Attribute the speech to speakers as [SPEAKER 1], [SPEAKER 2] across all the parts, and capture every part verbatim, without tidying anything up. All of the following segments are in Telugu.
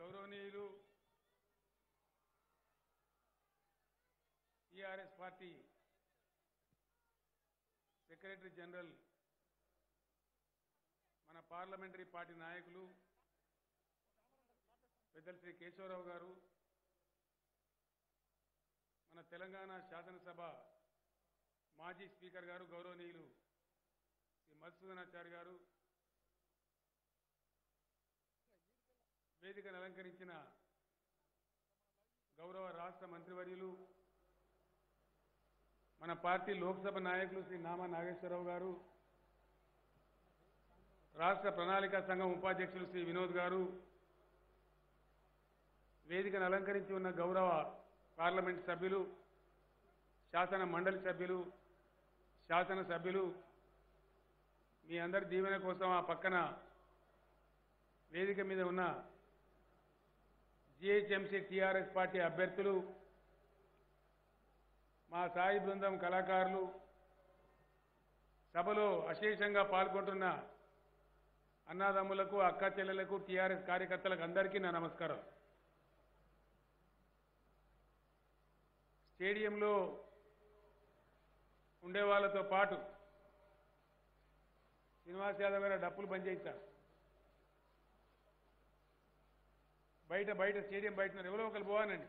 [SPEAKER 1] గౌరవనీయులు టీఆర్ఎస్ పార్టీ సెక్రటరీ జనరల్ మన పార్లమెంటరీ పార్టీ నాయకులు పెద్దలు శ్రీ కేశవరావు గారు, మన తెలంగాణ శాసనసభ మాజీ స్పీకర్ గారు గౌరవనీయులు శ్రీ మధుసూదనాచారి గారు, వేదికను అలంకరించిన గౌరవ రాష్ట్ర మంత్రివర్యులు, మన పార్టీ లోక్సభ నాయకులు శ్రీ నామా నాగేశ్వరరావు గారు, రాష్ట్ర ప్రణాళికా సంఘం ఉపాధ్యక్షులు శ్రీ వినోద్ గారు, వేదికను అలంకరించి ఉన్న గౌరవ పార్లమెంట్ సభ్యులు, శాసన మండలి సభ్యులు, శాసన సభ్యులు, మీ అందరి దీవెన కోసం ఆ పక్కన వేదిక మీద ఉన్న జిహెచ్ఎంసీ టీఆర్ఎస్ పార్టీ అభ్యర్థులు, మా సాయి బృందం కళాకారులు, సభలో అశేషంగా పాల్గొంటున్న అన్నదమ్ములకు, అక్క చెల్లెలకు, టీఆర్ఎస్ కార్యకర్తలకు అందరికీ నా నమస్కారం. స్టేడియంలో ఉండే వాళ్ళతో పాటు శ్రీనివాస్ యాదవ్ గారు డప్పులు బంద్ చేయిస్తారు. బయట బయట స్టేడియం బయట ఎవరో ఒకరు పోవానండి,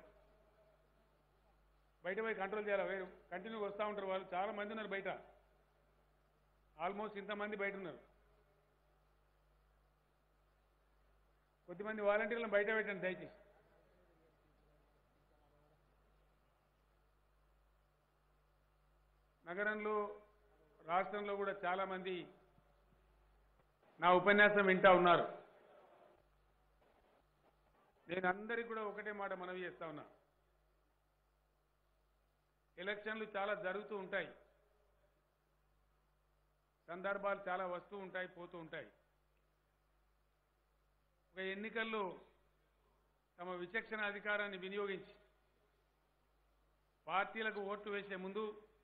[SPEAKER 1] బయట పోయి కంట్రోల్ చేయాలి. వేరు కంటిన్యూగా వస్తూ ఉంటారు వాళ్ళు, చాలా మంది ఉన్నారు బయట, ఆల్మోస్ట్ ఇంతమంది బయట ఉన్నారు. కొద్దిమంది వాలంటీర్లను బయట పెట్టండి దయచేసి. నగరంలో, రాష్ట్రంలో కూడా చాలా మంది నా ఉపన్యాసం వింటా ఉన్నారు. నేను అందరికీ కూడా ఒకటే మాట మనవి చేస్తా ఉన్నా, ఎలక్షన్లు చాలా జరుగుతూ ఉంటాయి, సందర్భాలు చాలా వస్తూ ఉంటాయి, పోతూ ఉంటాయి. ఒక ఎన్నికల్లో తమ విచక్షణ అధికారాన్ని వినియోగించి పార్టీలకు ఓట్లు వేసే ముందు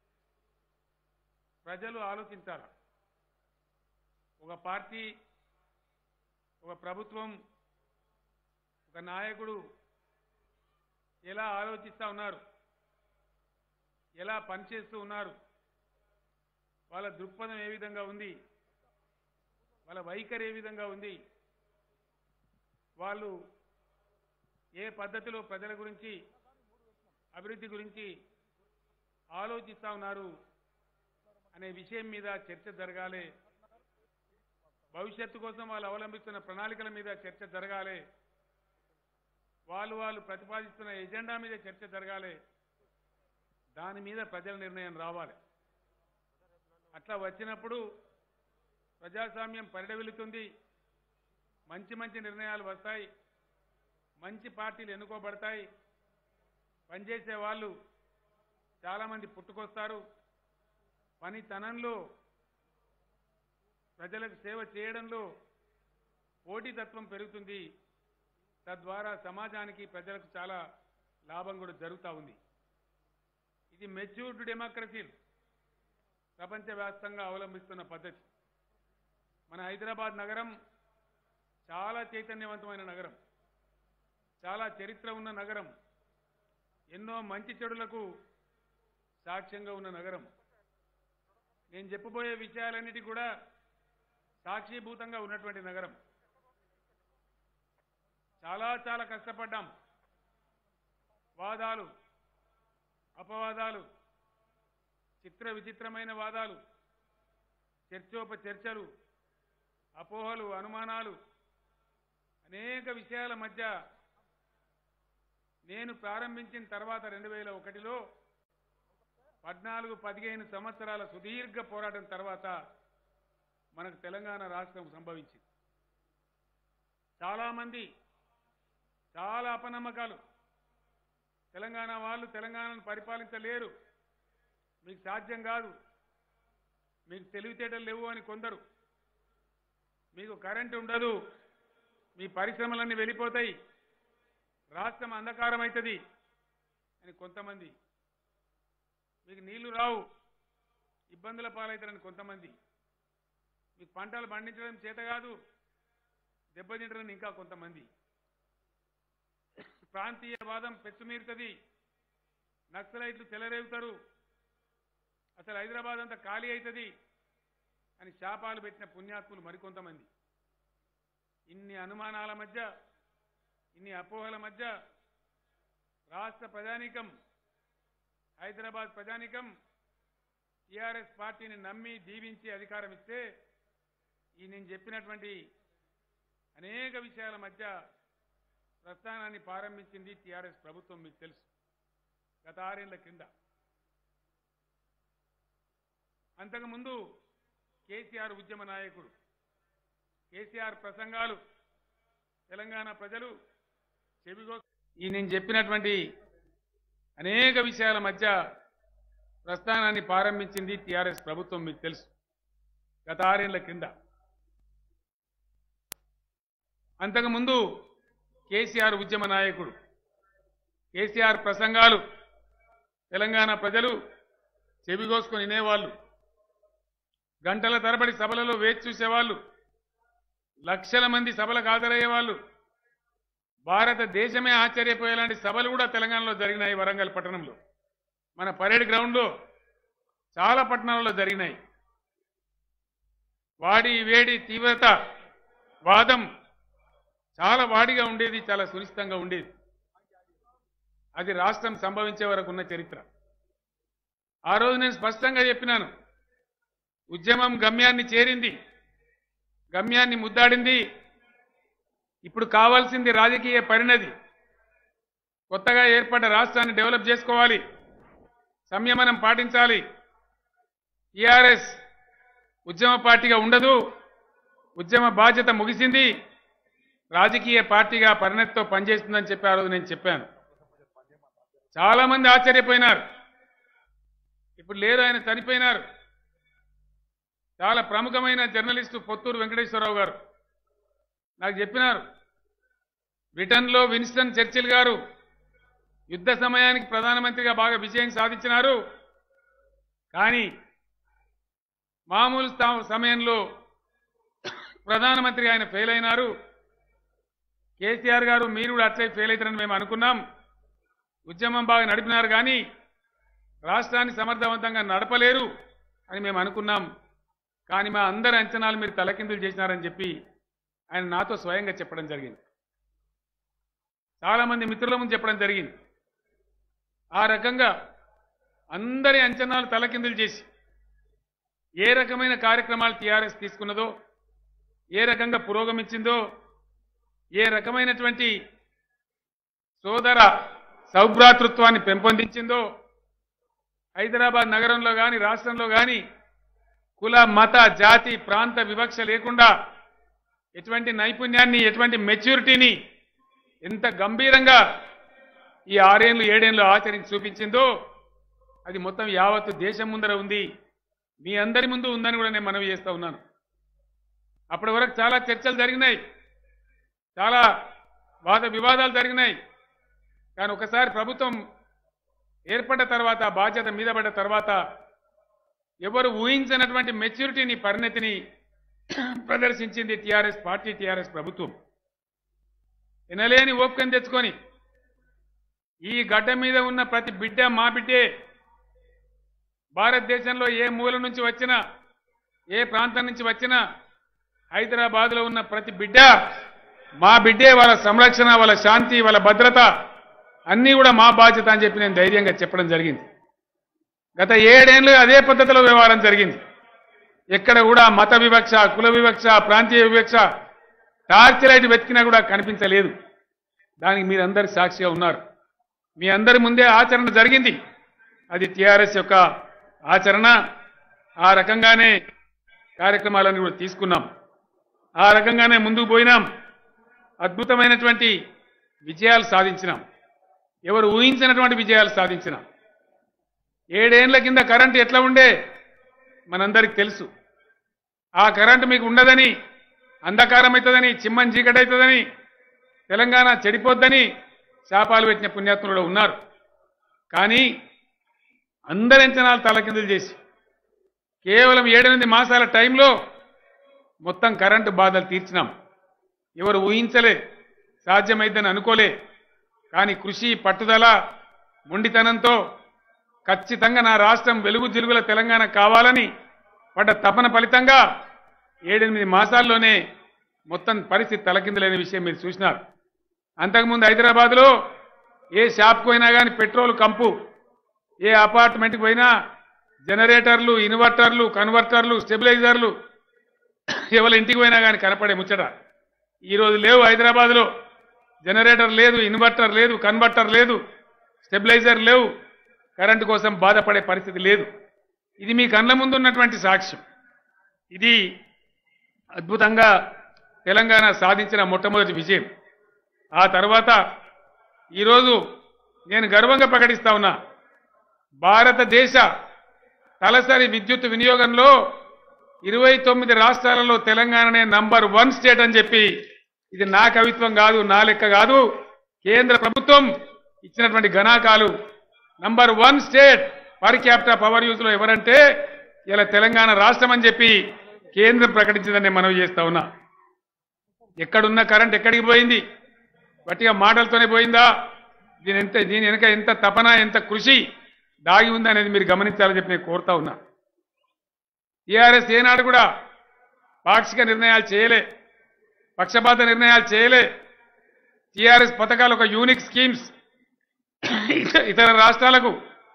[SPEAKER 1] ప్రజలు ఆలోచించాలి. ఒక పార్టీ, ఒక ప్రభుత్వం, ఒక నాయకుడు ఎలా ఆలోచిస్తూ ఉన్నారు, ఎలా పనిచేస్తూ ఉన్నారు, వాళ్ళ దృక్పథం ఏ విధంగా ఉంది, వాళ్ళ వైఖరి ఏ విధంగా ఉంది, వాళ్ళు ఏ పద్ధతిలో ప్రజల గురించి, అభివృద్ధి గురించి ఆలోచిస్తూ ఉన్నారు అనే విషయం మీద చర్చ జరగాలి. భవిష్యత్తు కోసం వాళ్ళు అవలంబిస్తున్న ప్రణాళికల మీద చర్చ జరగాలి. వాళ్ళు వాళ్ళు ప్రతిపాదిస్తున్న ఎజెండా మీద చర్చ జరగాలి. దాని మీద ప్రజల నిర్ణయం రావాలి. అట్లా వచ్చినప్పుడు ప్రజాస్వామ్యం పరిడవిల్లుతుంది, మంచి మంచి నిర్ణయాలు వస్తాయి, మంచి పార్టీలు ఎన్నుకోబడతాయి, పనిచేసే వాళ్ళు చాలామంది పుట్టుకొస్తారు, పనితనంలో, ప్రజలకు సేవ చేయడంలో పోటీతత్వం పెరుగుతుంది. తద్వారా సమాజానికి, ప్రజలకు చాలా లాభం కూడా జరుగుతూ ఉంది. ఇది మెచ్యూర్డ్ డెమోక్రసీ ప్రపంచవ్యాప్తంగా అవలంబిస్తున్న పద్ధతి. మన హైదరాబాద్ నగరం చాలా చైతన్యవంతమైన నగరం, చాలా చరిత్ర ఉన్న నగరం, ఎన్నో మంచి చెడులకు సాక్ష్యంగా ఉన్న నగరం. నేను చెప్పబోయే విషయాలన్నిటి కూడా సాక్షిభూతంగా ఉన్నటువంటి నగరం. చాలా చాలా కష్టపడ్డాం. వాదాలు, అపవాదాలు, చిత్ర విచిత్రమైన వాదాలు, చర్చోపచర్చలు, అపోహలు, అనుమానాలు, అనేక విషయాల మధ్య నేను ప్రారంభించిన తర్వాత రెండు వేల ఒకటిలో పద్నాలుగు పదిహేను సంవత్సరాల సుదీర్ఘ పోరాటం తర్వాత మనకు తెలంగాణ రాష్ట్రం సంభవించింది. చాలామంది చాలా అపనమ్మకాలు, తెలంగాణ వాళ్ళు తెలంగాణను పరిపాలించలేరు, మీకు సాధ్యం కాదు, మీకు తెలివితేటలు లేవు అని కొందరు, మీకు కరెంటు ఉండదు, మీ పరిశ్రమలన్నీ వెళ్ళిపోతాయి, రాష్ట్రం అంధకారం అవుతుంది అని కొంతమంది, మీకు నీళ్లు రావు, ఇబ్బందుల పాలవుతారని కొంతమంది, మీకు పంటలు పండించడం చేత కాదు, దెబ్బతింటారని ఇంకా కొంతమంది. ప్రాంతీయవాదం పెచ్చుమీరుతుంది, నక్సలైట్లు చెలరేగుతారు, అసలు హైదరాబాద్ అంతా ఖాళీ అవుతుంది అని శాపాలు పెట్టిన పుణ్యాత్ములు మరికొంతమంది. ఇన్ని అనుమానాల మధ్య, ఇన్ని అపోహల మధ్య రాష్ట్ర ప్రజానీకం, హైదరాబాద్ ప్రజానీకం టీఆర్ఎస్ పార్టీని నమ్మి దీవించి అధికారం ఇస్తే ఈ నేను చెప్పినటువంటి అనేక విషయాల మధ్య ప్రస్థానాన్ని ప్రారంభించింది టీఆర్ఎస్ ప్రభుత్వం. మీకు తెలుసు, గత ఆరేళ్ల కింద. అంతకుముందు కేసీఆర్ ఉద్యమ నాయకుడు, కేసీఆర్ ప్రసంగాలు తెలంగాణ ప్రజలు చెవిగో ఈ నేను చెప్పినటువంటి అనేక విషయాల మధ్య ప్రస్థానాన్ని ప్రారంభించింది టీఆర్ఎస్ ప్రభుత్వం. మీకు తెలుసు, గత ఆరేళ్ల కింద. అంతకుముందు కేసీఆర్ ఉద్యమ నాయకుడు, కేసీఆర్ ప్రసంగాలు తెలంగాణ ప్రజలు చెవిగోసుకొని వినేవాళ్ళు, గంటల తరబడి సభలలో వేచి చూసేవాళ్ళు, లక్షల మంది సభలకు హాజరయ్యేవాళ్ళు. భారతదేశమే ఆశ్చర్యపోయేలాంటి సభలు కూడా తెలంగాణలో జరిగినాయి. వరంగల్ పట్టణంలో, మన పరేడ్ గ్రౌండ్లో, చాలా పట్టణాలలో జరిగినాయి. వాడి వేడి తీవ్రత, వాదం చాలా వాడిగా ఉండేది, చాలా సునిశ్చితంగా ఉండేది. అది రాష్ట్రం సంభవించే వరకు ఉన్న చరిత్ర. ఆ రోజు నేను స్పష్టంగా చెప్పినాను, ఉద్యమం గమ్యాన్ని చేరింది, గమ్యాన్ని ముద్దాడింది. ఇప్పుడు కావాల్సింది రాజకీయ పరిణతి. కొత్తగా ఏర్పడ్డ రాష్ట్రాన్ని డెవలప్ చేసుకోవాలి, సంయమనం పాటించాలి. టీఆర్ఎస్ ఉద్యమ పార్టీగా ఉండదు, ఉద్యమ బాధ్యత ముగిసింది, రాజకీయ పార్టీగా పరిణతితో పనిచేస్తుందని చెప్పి ఆ రోజు నేను చెప్పాను. చాలా మంది ఆశ్చర్యపోయినారు. ఇప్పుడు లేరు, ఆయన చనిపోయినారు. చాలా ప్రముఖమైన జర్నలిస్టు పొత్తూరు వెంకటేశ్వరరావు గారు నాకు చెప్పినారు, బ్రిటన్లో విన్స్టన్ చర్చిల్ గారు యుద్ధ సమయానికి ప్రధానమంత్రిగా బాగా విజయం సాధించినారు, కానీ మామూలు సమయంలో ప్రధానమంత్రి ఆయన ఫెయిల్ అయినారు. కేసీఆర్ గారు మీరు కూడా అట్లే ఫెయిల్ అవుతారని మేము అనుకున్నాం. ఉద్యమం బాగా నడిపినారు కానీ రాష్ట్రాన్ని సమర్థవంతంగా నడపలేరు అని మేము అనుకున్నాం. కానీ మా అందరి అంచనాలు మీరు తలకిందులు చేసినారని చెప్పి ఆయన నాతో స్వయంగా చెప్పడం జరిగింది. చాలామంది మిత్రుల ముందు చెప్పడం జరిగింది. ఆ రకంగా అందరి అంచనాలు తలకిందులు చేసి ఏ రకమైన కార్యక్రమాలు టీఆర్ఎస్ తీసుకున్నదో, ఏ రకంగా పురోగమించిందో, ఏ రకమైనటువంటి సోదర సౌభ్రాతృత్వాన్ని పెంపొందించిందో, హైదరాబాద్ నగరంలో కానీ రాష్ట్రంలో కానీ కుల మత జాతి ప్రాంత వివక్ష లేకుండా ఎటువంటి నైపుణ్యాన్ని, ఎటువంటి మెచ్యూరిటీని ఎంత గంభీరంగా ఈ ఆరేళ్లు ఏడేళ్లు ఆచరించి చూపించిందో అది మొత్తం యావత్తు దేశం ముందర ఉంది, మీ అందరి ముందు ఉందని కూడా నేను మనవి చేస్తూ ఉన్నాను. అప్పటి వరకు చాలా చర్చలు జరిగినాయి, చాలా వాద వివాదాలు జరిగినాయి. కానీ ఒకసారి ప్రభుత్వం ఏర్పడ్డ తర్వాత, బాధ్యత మీద పడ్డ తర్వాత ఎవరు ఊహించినటువంటి మెచ్యూరిటీని, పరిణతిని ప్రదర్శించింది టీఆర్ఎస్ పార్టీ, టీఆర్ఎస్ ప్రభుత్వం. ఎనలేని ఓపికను తెచ్చుకొని ఈ గడ్డ మీద ఉన్న ప్రతి బిడ్డ మా బిడ్డే. భారతదేశంలో ఏ మూల నుంచి వచ్చినా, ఏ ప్రాంతం నుంచి వచ్చినా హైదరాబాద్లో ఉన్న ప్రతి బిడ్డ మా బిడ్డే. వాళ్ళ సంరక్షణ, వాళ్ళ శాంతి, వాళ్ళ భద్రత అన్నీ కూడా మా బాధ్యత అని చెప్పి నేను ధైర్యంగా చెప్పడం జరిగింది. గత ఏడేళ్ళు అదే పద్ధతిలో వ్యవహారం జరిగింది. ఎక్కడ కూడా మత వివక్ష, కుల వివక్ష, ప్రాంతీయ వివక్ష, టార్చ్ వెతికినా కూడా కనిపించలేదు. దానికి మీరందరూ సాక్షిగా ఉన్నారు. మీ అందరి ముందే ఆచరణ జరిగింది. అది టీఆర్ఎస్ యొక్క ఆచరణ. ఆ రకంగానే కార్యక్రమాలను కూడా తీసుకున్నాం, ఆ రకంగానే ముందుకు పోయినాం. అద్భుతమైనటువంటి విజయాలు సాధించినాం, ఎవరు ఊహించినటువంటి విజయాలు సాధించినాం. ఏడేళ్ల కింద కరెంటు ఎట్లా ఉండే మనందరికి తెలుసు. ఆ కరెంటు మీకు ఉండదని, అంధకారం అవుతుందని, చిమ్మని చీకటి అవుతుందని, తెలంగాణ చెడిపోద్దని శాపాలు పెట్టిన పుణ్యాత్ములు ఉన్నారు. కానీ అందరి అంచనాలు తలకిందులు చేసి కేవలం ఏడెనిమిది మాసాల టైంలో మొత్తం కరెంటు బాధలు తీర్చినాం. ఎవరు ఊహించలే, సాధ్యమైద్దని అనుకోలే. కానీ కృషి పట్టుదల మొండితనంతో ఖచ్చితంగా నా రాష్ట్రం వెలుగు జిలుగుల తెలంగాణ కావాలని పడ్డ తపన ఫలితంగా ఏడెనిమిది మాసాల్లోనే మొత్తం పరిస్థితి తలకిందులైన విషయం మీరు చూసినారు. అంతకుముందు హైదరాబాద్లో ఏ షాప్కి పోయినా కానీ పెట్రోల్ కంపు, ఏ అపార్ట్మెంట్కి పోయినా జనరేటర్లు, ఇన్వర్టర్లు, కన్వర్టర్లు, స్టెబిలైజర్లు ఎవరి ఇంటికి పోయినా కానీ కనపడే ముచ్చట. ఈరోజు లేవు హైదరాబాద్లో. జనరేటర్ లేదు, ఇన్వర్టర్ లేదు, కన్వర్టర్ లేదు, స్టెబిలైజర్ లేవు, కరెంటు కోసం బాధపడే పరిస్థితి లేదు. ఇది మీ కళ్ళ ముందు ఉన్నటువంటి సాక్ష్యం. ఇది అద్భుతంగా తెలంగాణ సాధించిన మొట్టమొదటి విజయం. ఆ తర్వాత ఈరోజు నేను గర్వంగా ప్రకటిస్తా ఉన్నా, భారతదేశ తలసరి విద్యుత్ వినియోగంలో ఇరవై తొమ్మిది రాష్ట్రాలలో తెలంగాణనే నంబర్ వన్ స్టేట్ అని చెప్పి, ఇది నా కవిత్వం కాదు, నా లెక్క కాదు, కేంద్ర ప్రభుత్వం ఇచ్చినటువంటి గణాంకాలు. Number one state per capital power use లో ఎవరంటే ఇలా తెలంగాణ రాష్ట్రం అని చెప్పి కేంద్రం ప్రకటించిందని మనవి చేస్తా ఉన్నా. ఎక్కడున్న కరెంట్ ఎక్కడికి పోయింది? గట్టిగా మాటలతోనే పోయిందా? దీని ఎంత దీని వెనుక ఎంత తపన, ఎంత కృషి దాగి ఉంది అనేది మీరు గమనించాలని చెప్పి నేను కోరుతా ఉన్నా. టీఆర్ఎస్ ఏనాడు కూడా పాక్షిక నిర్ణయాలు చేయలే, పక్షపాత నిర్ణయాలు చేయలే. టీఆర్ఎస్ పథకాలు ఒక యూనిక్ స్కీమ్స్ ఇతర రాష్ట్రాలకు,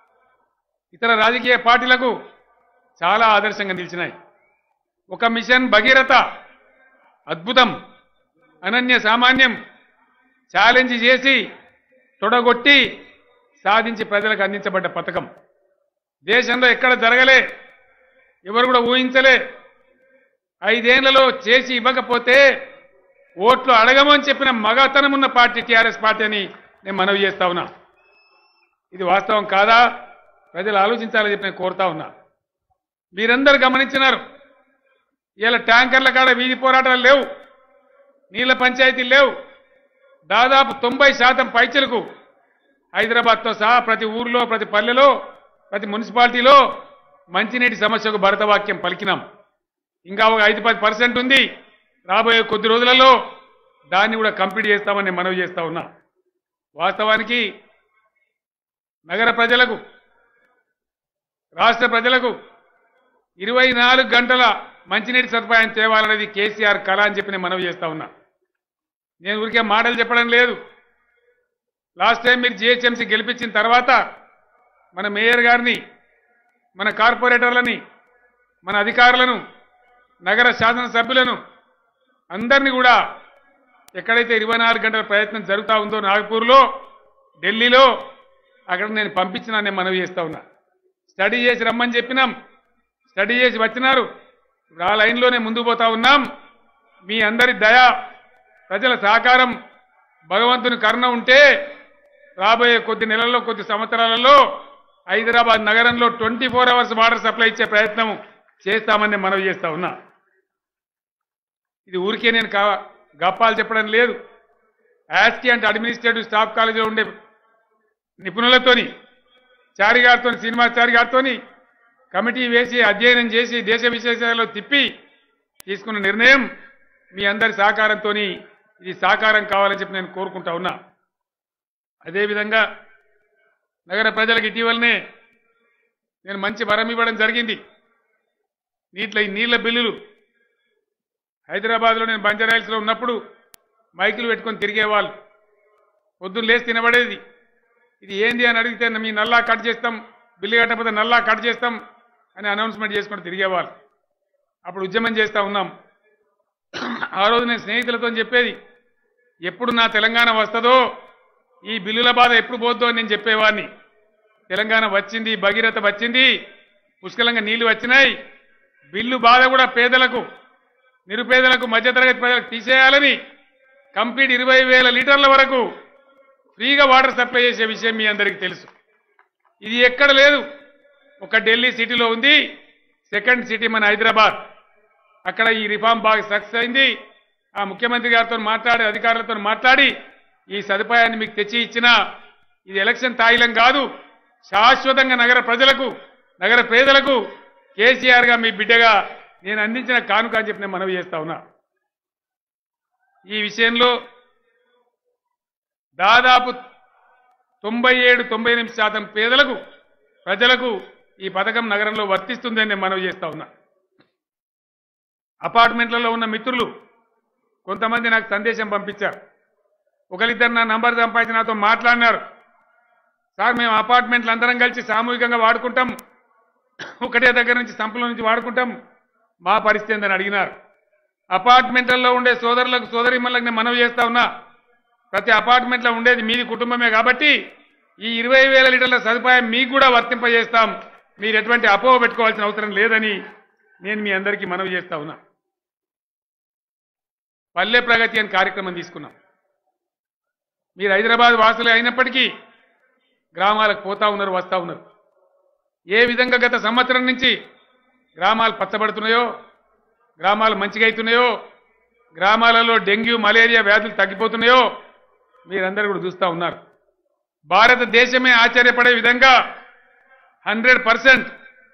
[SPEAKER 1] ఇతర రాజకీయ పార్టీలకు చాలా ఆదర్శంగా నిలిచినాయి. ఒక మిషన్ భగీరథ అద్భుతం, అనన్య సామాన్యం, ఛాలెంజ్ చేసి తొడగొట్టి సాధించి ప్రజలకు అందించబడ్డ పథకం. దేశంలో ఎక్కడ జరగలే, ఎవరు కూడా ఊహించలే. ఐదేళ్లలో చేసి ఇవ్వకపోతే ఓట్లు అడగమని చెప్పిన మగతనం ఉన్న పార్టీ టీఆర్ఎస్ పార్టీ అని నేను మనవి చేస్తా ఉన్నా. ఇది వాస్తవం కాదా? ప్రజలు ఆలోచించాలని చెప్పి నేను కోరుతా ఉన్నా. మీరందరూ గమనించినారు, ఇలా ట్యాంకర్ల కాడ వీధి పోరాటాలు లేవు, నీళ్ల పంచాయతీలు లేవు. దాదాపు తొంభై శాతం పైచలకు హైదరాబాద్తో సహా ప్రతి ఊర్లో, ప్రతి పల్లెలో, ప్రతి మున్సిపాలిటీలో మంచినీటి సమస్యకు భరతవాక్యం పలికినాం. ఇంకా ఒక ఐదు పది పర్సెంట్ ఉంది, రాబోయే కొద్ది రోజులలో దాన్ని కూడా కంప్లీట్ చేస్తామని మనవి చేస్తా ఉన్నా. వాస్తవానికి నగర ప్రజలకు, రాష్ట్ర ప్రజలకు ఇరవై నాలుగు గంటల మంచినీటి సదుపాయం తేవాలనేది కేసీఆర్ కళ అని చెప్పి నేను మనవి చేస్తా ఉన్నా. నేను ఊరికే మాటలు చెప్పడం లేదు. లాస్ట్ టైం మీరు జిహెచ్ఎంసీ గెలిపించిన తర్వాత మన మేయర్ గారిని, మన కార్పొరేటర్లని, మన అధికారులను, నగర శాసనసభ్యులను అందరినీ కూడా ఎక్కడైతే ఇరవై నాలుగు గంటల ప్రయత్నం జరుగుతూ ఉందో నాగపూర్లో, ఢిల్లీలో, అక్కడ నేను పంపించినా నేను మనవి చేస్తా ఉన్నా. స్టడీ చేసి రమ్మని చెప్పినాం, స్టడీ చేసి వచ్చినారు. ఇప్పుడు ఆ లైన్లోనే ముందుకు పోతా ఉన్నాం. మీ అందరి దయ, ప్రజల సహకారం, భగవంతుని కరుణ ఉంటే రాబోయే కొద్ది నెలల్లో, కొద్ది సంవత్సరాలలో హైదరాబాద్ నగరంలో twenty four hours water supply ఇచ్చే ప్రయత్నం చేస్తామని మనవి చేస్తా ఉన్నా. ఇది ఊరికే నేను కా గప్పాలు చెప్పడం లేదు. యాస్టీ అంటే అడ్మినిస్ట్రేటివ్ స్టాఫ్ కాలేజీలో ఉండే నిపుణులతోని, చారి గారితో, శ్రీనివాస్ చారి గారితో కమిటీ వేసి అధ్యయనం చేసి దేశ విశేషాలలో తిప్పి తీసుకున్న నిర్ణయం మీ అందరి సహకారంతో ఇది సాకారం కావాలని చెప్పి నేను కోరుకుంటా ఉన్నా. అదేవిధంగా నగర ప్రజలకు ఇటీవలనే నేను మంచి వరం ఇవ్వడం జరిగింది. నీట్ల ఈ నీళ్ల బిల్లులు హైదరాబాద్లో నేను బంజారాహిల్స్లో ఉన్నప్పుడు మైకులు పెట్టుకొని తిరిగేవాళ్ళు. పొద్దున్న లేచి తినబడేది. ఇది ఏంది అని అడిగితే మీ నల్లా కట్ చేస్తాం, బిల్లు కట్టకపోతే నల్లా కట్ చేస్తాం అని అనౌన్స్మెంట్ చేసుకొని తిరిగేవాళ్ళు. అప్పుడు ఉద్యమం చేస్తూ ఉన్నాం. ఆ రోజు నేను స్నేహితులతో చెప్పేది, ఎప్పుడు నా తెలంగాణ వస్తుందో, ఈ బిల్లుల బాధ ఎప్పుడు పోద్దో అని నేను చెప్పేవాడిని. తెలంగాణ వచ్చింది, భగీరథ వచ్చింది, పుష్కలంగా నీళ్లు వచ్చినాయి. బిల్లు బాధ కూడా పేదలకు, నిరుపేదలకు, మధ్యతరగతి ప్రజలకు తీసేయాలని కంప్లీట్ ఇరవై వేల లీటర్ల వరకు ఫ్రీగా వాటర్ సప్లై చేసే విషయం మీ అందరికీ తెలుసు. ఇది ఎక్కడ లేదు. ఒక ఢిల్లీ సిటీలో ఉంది, సెకండ్ సిటీ మన హైదరాబాద్. అక్కడ ఈ రిఫార్మ్ బాగా సక్సెస్ అయింది. ఆ ముఖ్యమంత్రి గారితో మాట్లాడి, అధికారులతో మాట్లాడి ఈ సదుపాయాన్ని మీకు తెచ్చి ఇచ్చిన, ఇది ఎలక్షన్ తాయిలం కాదు, శాశ్వతంగా నగర ప్రజలకు, నగర పేదలకు కేసీఆర్ గా మీ బిడ్డగా నేను అందించిన కానుక అని చెప్పి నేను మనవి చేస్తా ఉన్నా. ఈ విషయంలో దాదాపు తొంభై ఏడు తొంభై ఎనిమిది శాతం పేదలకు ప్రజలకు ఈ పథకం నగరంలో వర్తిస్తుందని నేను మనవి చేస్తా ఉన్నా. అపార్ట్మెంట్లలో ఉన్న మిత్రులు కొంతమంది నాకు సందేశం పంపించారు. ఒకరిద్దరు నా నంబర్ సంపాదించి నాతో మాట్లాడినారు. సార్, మేము అపార్ట్మెంట్లు అందరం కలిసి సామూహికంగా వాడుకుంటాం, ఒకటే దగ్గర నుంచి సంపల నుంచి వాడుకుంటాం, మా పరిస్థితి ఏందని అడిగినారు. అపార్ట్మెంట్లలో ఉండే సోదరులకు సోదరిమణులకు నేను మనవి చేస్తా ఉన్నా, ప్రతి అపార్ట్మెంట్లో ఉండేది మీది కుటుంబమే కాబట్టి ఈ ఇరవై వేల లీటర్ల సదుపాయం మీకు కూడా వర్తింపజేస్తాం, మీరు ఎటువంటి అపోహ పెట్టుకోవాల్సిన అవసరం లేదని నేను మీ అందరికీ మనవి చేస్తా ఉన్నా. పల్లె ప్రగతి అని కార్యక్రమం తీసుకున్నాం. మీరు హైదరాబాద్ వాసులే అయినప్పటికీ గ్రామాలకు పోతా ఉన్నారు, వస్తూ ఉన్నారు. ఏ విధంగా గత సంవత్సరం నుంచి గ్రామాలు పచ్చబడుతున్నాయో, గ్రామాలు మంచిగా అవుతున్నాయో, గ్రామాలలో డెంగ్యూ మలేరియా వ్యాధులు తగ్గిపోతున్నాయో మీరందరూ కూడా చూస్తూ ఉన్నారు. భారతదేశమే ఆశ్చర్యపడే విధంగా హండ్రెడ్ పర్సెంట్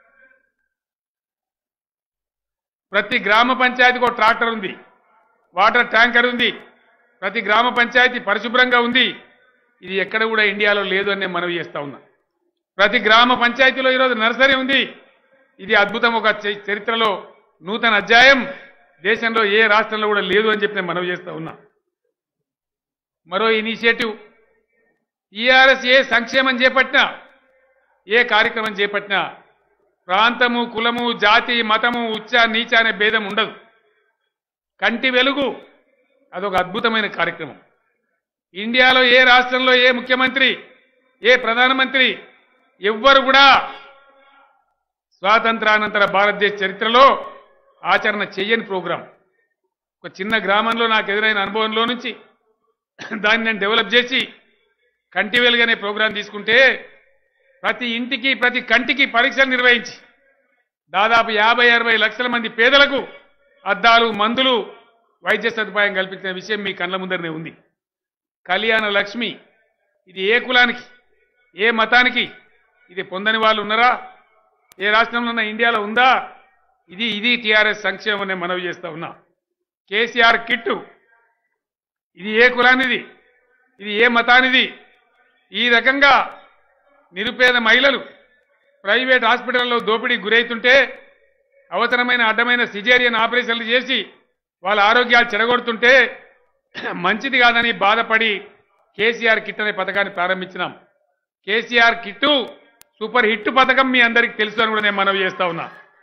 [SPEAKER 1] ప్రతి గ్రామ పంచాయతీకి ఒక ట్రాక్టర్ ఉంది, వాటర్ ట్యాంకర్ ఉంది, ప్రతి గ్రామ పంచాయతీ పరిశుభ్రంగా ఉంది. ఇది ఎక్కడ కూడా ఇండియాలో లేదు అని నేను మనవి చేస్తా ఉన్నా. ప్రతి గ్రామ పంచాయతీలో ఈరోజు నర్సరీ ఉంది. ఇది అద్భుతం, ఒక చరిత్రలో నూతన అధ్యాయం, దేశంలో ఏ రాష్ట్రంలో కూడా లేదు అని చెప్పి నేను మనవి చేస్తా ఉన్నా. మరో ఇనిషియేటివ్, టీఆర్ఎస్ ఏ సంక్షేమం చేపట్టినా, ఏ కార్యక్రమం చేపట్టినా ప్రాంతము, కులము, జాతి, మతము, ఉచ్చ నీచ అనే భేదం ఉండదు. కంటి వెలుగు అదొక అద్భుతమైన కార్యక్రమం. ఇండియాలో ఏ రాష్ట్రంలో ఏ ముఖ్యమంత్రి, ఏ ప్రధానమంత్రి ఎవ్వరు కూడా స్వాతంత్రానంతర భారతదేశ చరిత్రలో ఆచరణ చెయ్యని ప్రోగ్రాం. ఒక చిన్న గ్రామంలో నాకు ఎదురైన అనుభవంలో నుంచి దాన్ని నేను డెవలప్ చేసి కంటి వెలుగు అనే ప్రోగ్రాం తీసుకుంటే ప్రతి ఇంటికి ప్రతి కంటికి పరీక్షలు నిర్వహించి దాదాపు యాభై అరవై లక్షల మంది పేదలకు అద్దాలు, మందులు, వైద్య సదుపాయం కల్పించిన విషయం మీ కళ్ళ ముందరనే ఉంది. కళ్యాణ లక్ష్మి ఇది ఏ కులానికి, ఏ మతానికి ఇది పొందని వాళ్ళు ఉన్నారా? ఏ రాష్ట్రంలో ఉన్న ఇండియాలో ఉందా? ఇది ఇది టీఆర్ఎస్ సంక్షేమం నేను మనవి చేస్తా ఉన్నా. కేసీఆర్ కిట్టు ఇది ఏ కులానిది, ఇది ఏ మతానిది? ఈ రకంగా నిరుపేద మహిళలు ప్రైవేట్ హాస్పిటల్లో దోపిడీకి గురవుతుంటే అవసరమైన అడ్డమైన సిజేరియన్ ఆపరేషన్లు చేసి వాళ్ళ ఆరోగ్యాలు చెడగొడుతుంటే మంచిది కాదని బాధపడి కేసీఆర్ కిట్ అనే పథకాన్ని ప్రారంభించినాం. కేసీఆర్ కిట్టు సూపర్ హిట్ పథకం మీ అందరికీ తెలుసు అని కూడా నేను మనవి చేస్తా ఉన్నా.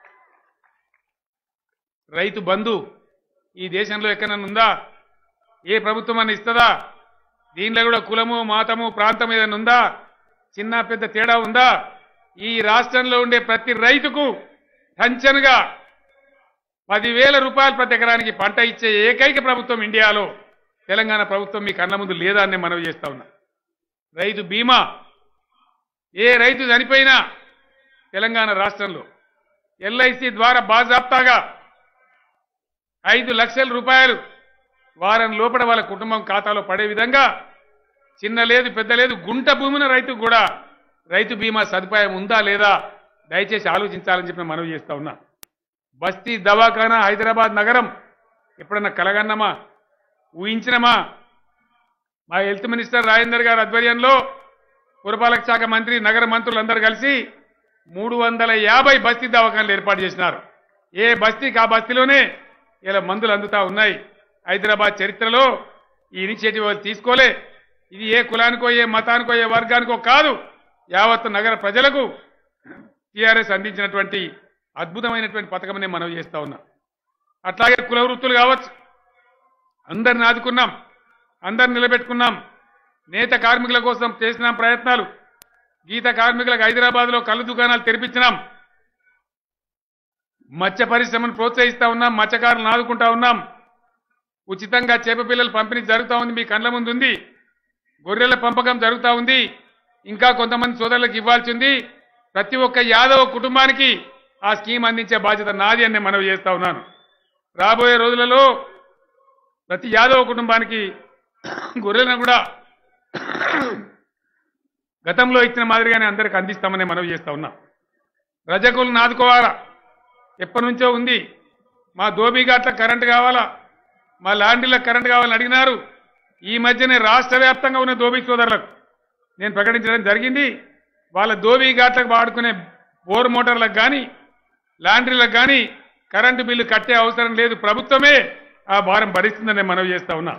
[SPEAKER 1] రైతు బంధు ఈ దేశంలో ఎక్కడన్నా ఉందా? ఏ ప్రభుత్వం అని ఇస్తుందా? దీనిలో కూడా కులము, మతము, ప్రాంతం ఏదైనా ఉందా? చిన్న పెద్ద తేడా ఉందా? ఈ రాష్ట్రంలో ఉండే ప్రతి రైతుకు టంచన్గా పదివేల రూపాయలు ప్రతి ఎకరానికి పంట ఇచ్చే ఏకైక ప్రభుత్వం ఇండియాలో తెలంగాణ ప్రభుత్వం మీ కళ్ళ ముందు లేదా అని మనవి చేస్తా ఉన్నా. రైతు బీమా ఏ రైతు చనిపోయినా తెలంగాణ రాష్ట్రంలో ఎల్ఐసి ద్వారా బాజాప్తాగా ఐదు లక్షల రూపాయలు వారం లోపల వాళ్ళ కుటుంబం ఖాతాలో పడే విధంగా చిన్న లేదు పెద్ద లేదు గుంట భూమిన రైతుకు కూడా రైతు బీమా సదుపాయం ఉందా లేదా దయచేసి ఆలోచించాలని చెప్పి మనవి చేస్తా ఉన్నా. బస్తీ దవాఖానా హైదరాబాద్ నగరం ఎప్పుడన్నా కలగన్నమా, ఊహించినమా? మా హెల్త్ మినిస్టర్ రాజేందర్ గారి ఆధ్వర్యంలో పురపాలక శాఖ మంత్రి, నగర మంత్రులందరూ కలిసి మూడు వందల యాభై బస్తీ దవాఖానాలు ఏర్పాటు చేసినారు. ఏ బస్తీకి ఆ బస్తీలోనే ఇలా మందులు అందుతా ఉన్నాయి. హైదరాబాద్ చరిత్రలో ఈ ఇనిషియేటివ్ తీసుకోలే. ఇది ఏ కులానికో, ఏ మతానికో, ఏ వర్గానికో కాదు, యావత్ నగర ప్రజలకు టీఆర్ఎస్ అందించినటువంటి అద్భుతమైనటువంటి పథకం మనం చేస్తా ఉన్నాం. అట్లాగే కుల వృత్తులు కావచ్చు, అందరిని ఆదుకున్నాం, అందరిని నిలబెట్టుకున్నాం. నేత కార్మికుల కోసం చేసిన ప్రయత్నాలు, గీత కార్మికులకు హైదరాబాద్లో కళ్ళు దుకాణాలు తెరిపించినాం. మత్స్య పరిశ్రమను ప్రోత్సహిస్తా ఉన్నాం, మత్స్యకారులను ఆదుకుంటా ఉన్నాం. ఉచితంగా చేప పిల్లలు పంపిణీ జరుగుతూ ఉంది, మీ కళ్ళ ముందు ఉంది. గొర్రెల పంపకం జరుగుతూ ఉంది, ఇంకా కొంతమంది సోదరులకు ఇవ్వాల్సి ఉంది. ప్రతి ఒక్క యాదవ కుటుంబానికి ఆ స్కీమ్ అందించే బాధ్యత నాది అని నేను మనవి చేస్తా ఉన్నాను. రాబోయే రోజులలో ప్రతి యాదవ కుటుంబానికి గొర్రెలను కూడా గతంలో ఇచ్చిన మాదిరిగానే అందరికి అందిస్తామని మనవి చేస్తా ఉన్నా. రజకులను ఆదుకోవాలా, ఎప్పటి నుంచో ఉంది. మా ధోబీఘాట్ల కరెంటు కావాలా, మా లాండ్రీలకు కరెంటు కావాలని అడిగినారు. ఈ మధ్యనే రాష్ట్ర వ్యాప్తంగా ఉన్న ధోబీ సోదరులకు నేను ప్రకటించడం జరిగింది. వాళ్ళ దోవి ఘాట్లకు వాడుకునే బోర్ మోటార్లకు కానీ లాండ్రీలకు కానీ కరెంటు బిల్లు కట్టే అవసరం లేదు, ప్రభుత్వమే ఆ భారం భరిస్తుందని నేను మనవి చేస్తా ఉన్నా.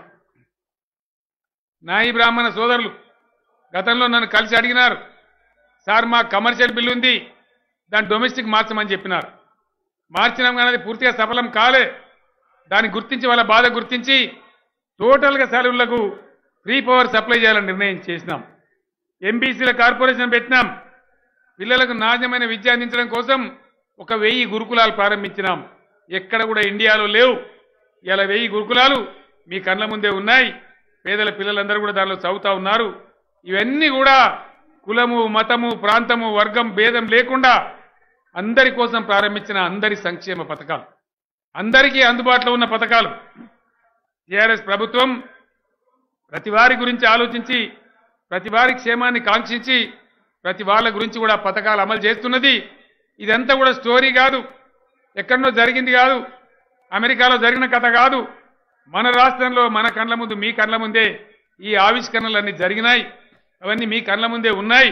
[SPEAKER 1] నాయి బ్రాహ్మణ సోదరులు గతంలో నన్ను కలిసి అడిగినారు, సార్ మా కమర్షియల్ బిల్లు ఉంది దాన్ని డొమెస్టిక్ మార్చమని చెప్పినారు. మార్చినాం కానీ అది పూర్తిగా సఫలం కాలే. దాన్ని గుర్తించి వాళ్ళ బాధ గుర్తించి టోటల్గా సెలవులకు ఫ్రీ పవర్ సప్లై చేయాలని నిర్ణయం చేసినాం. ఎంబీసీల కార్పొరేషన్ పెట్టినాం. పిల్లలకు నాణ్యమైన విద్య అందించడం కోసం ఒక వెయ్యి గురుకులాలు ప్రారంభించినాం. ఎక్కడ కూడా ఇండియాలో లేవు. ఇలా వెయ్యి గురుకులాలు మీ కళ్ళ ముందే ఉన్నాయి. పేదల పిల్లలందరూ కూడా దానిలో చదువుతా ఉన్నారు. ఇవన్నీ కూడా కులము మతము ప్రాంతము వర్గం భేదం లేకుండా అందరి కోసం ప్రారంభించిన అందరి సంక్షేమ పథకాలు, అందరికీ అందుబాటులో ఉన్న పథకాలు. టీఆర్ఎస్ ప్రభుత్వం ప్రతి వారి గురించి ఆలోచించి ప్రతి వారి క్షేమాన్ని కాంక్షించి ప్రతి వాళ్ళ గురించి కూడా పథకాలు అమలు చేస్తున్నది. ఇదంతా కూడా స్టోరీ కాదు, ఎక్కడో జరిగింది కాదు, అమెరికాలో జరిగిన కథ కాదు. మన రాష్ట్రంలో మన కళ్ళ ముందు మీ కళ్ళ ముందే ఈ ఆవిష్కరణలన్నీ జరిగినాయి. అవన్నీ మీ కళ్ళ ముందే ఉన్నాయి.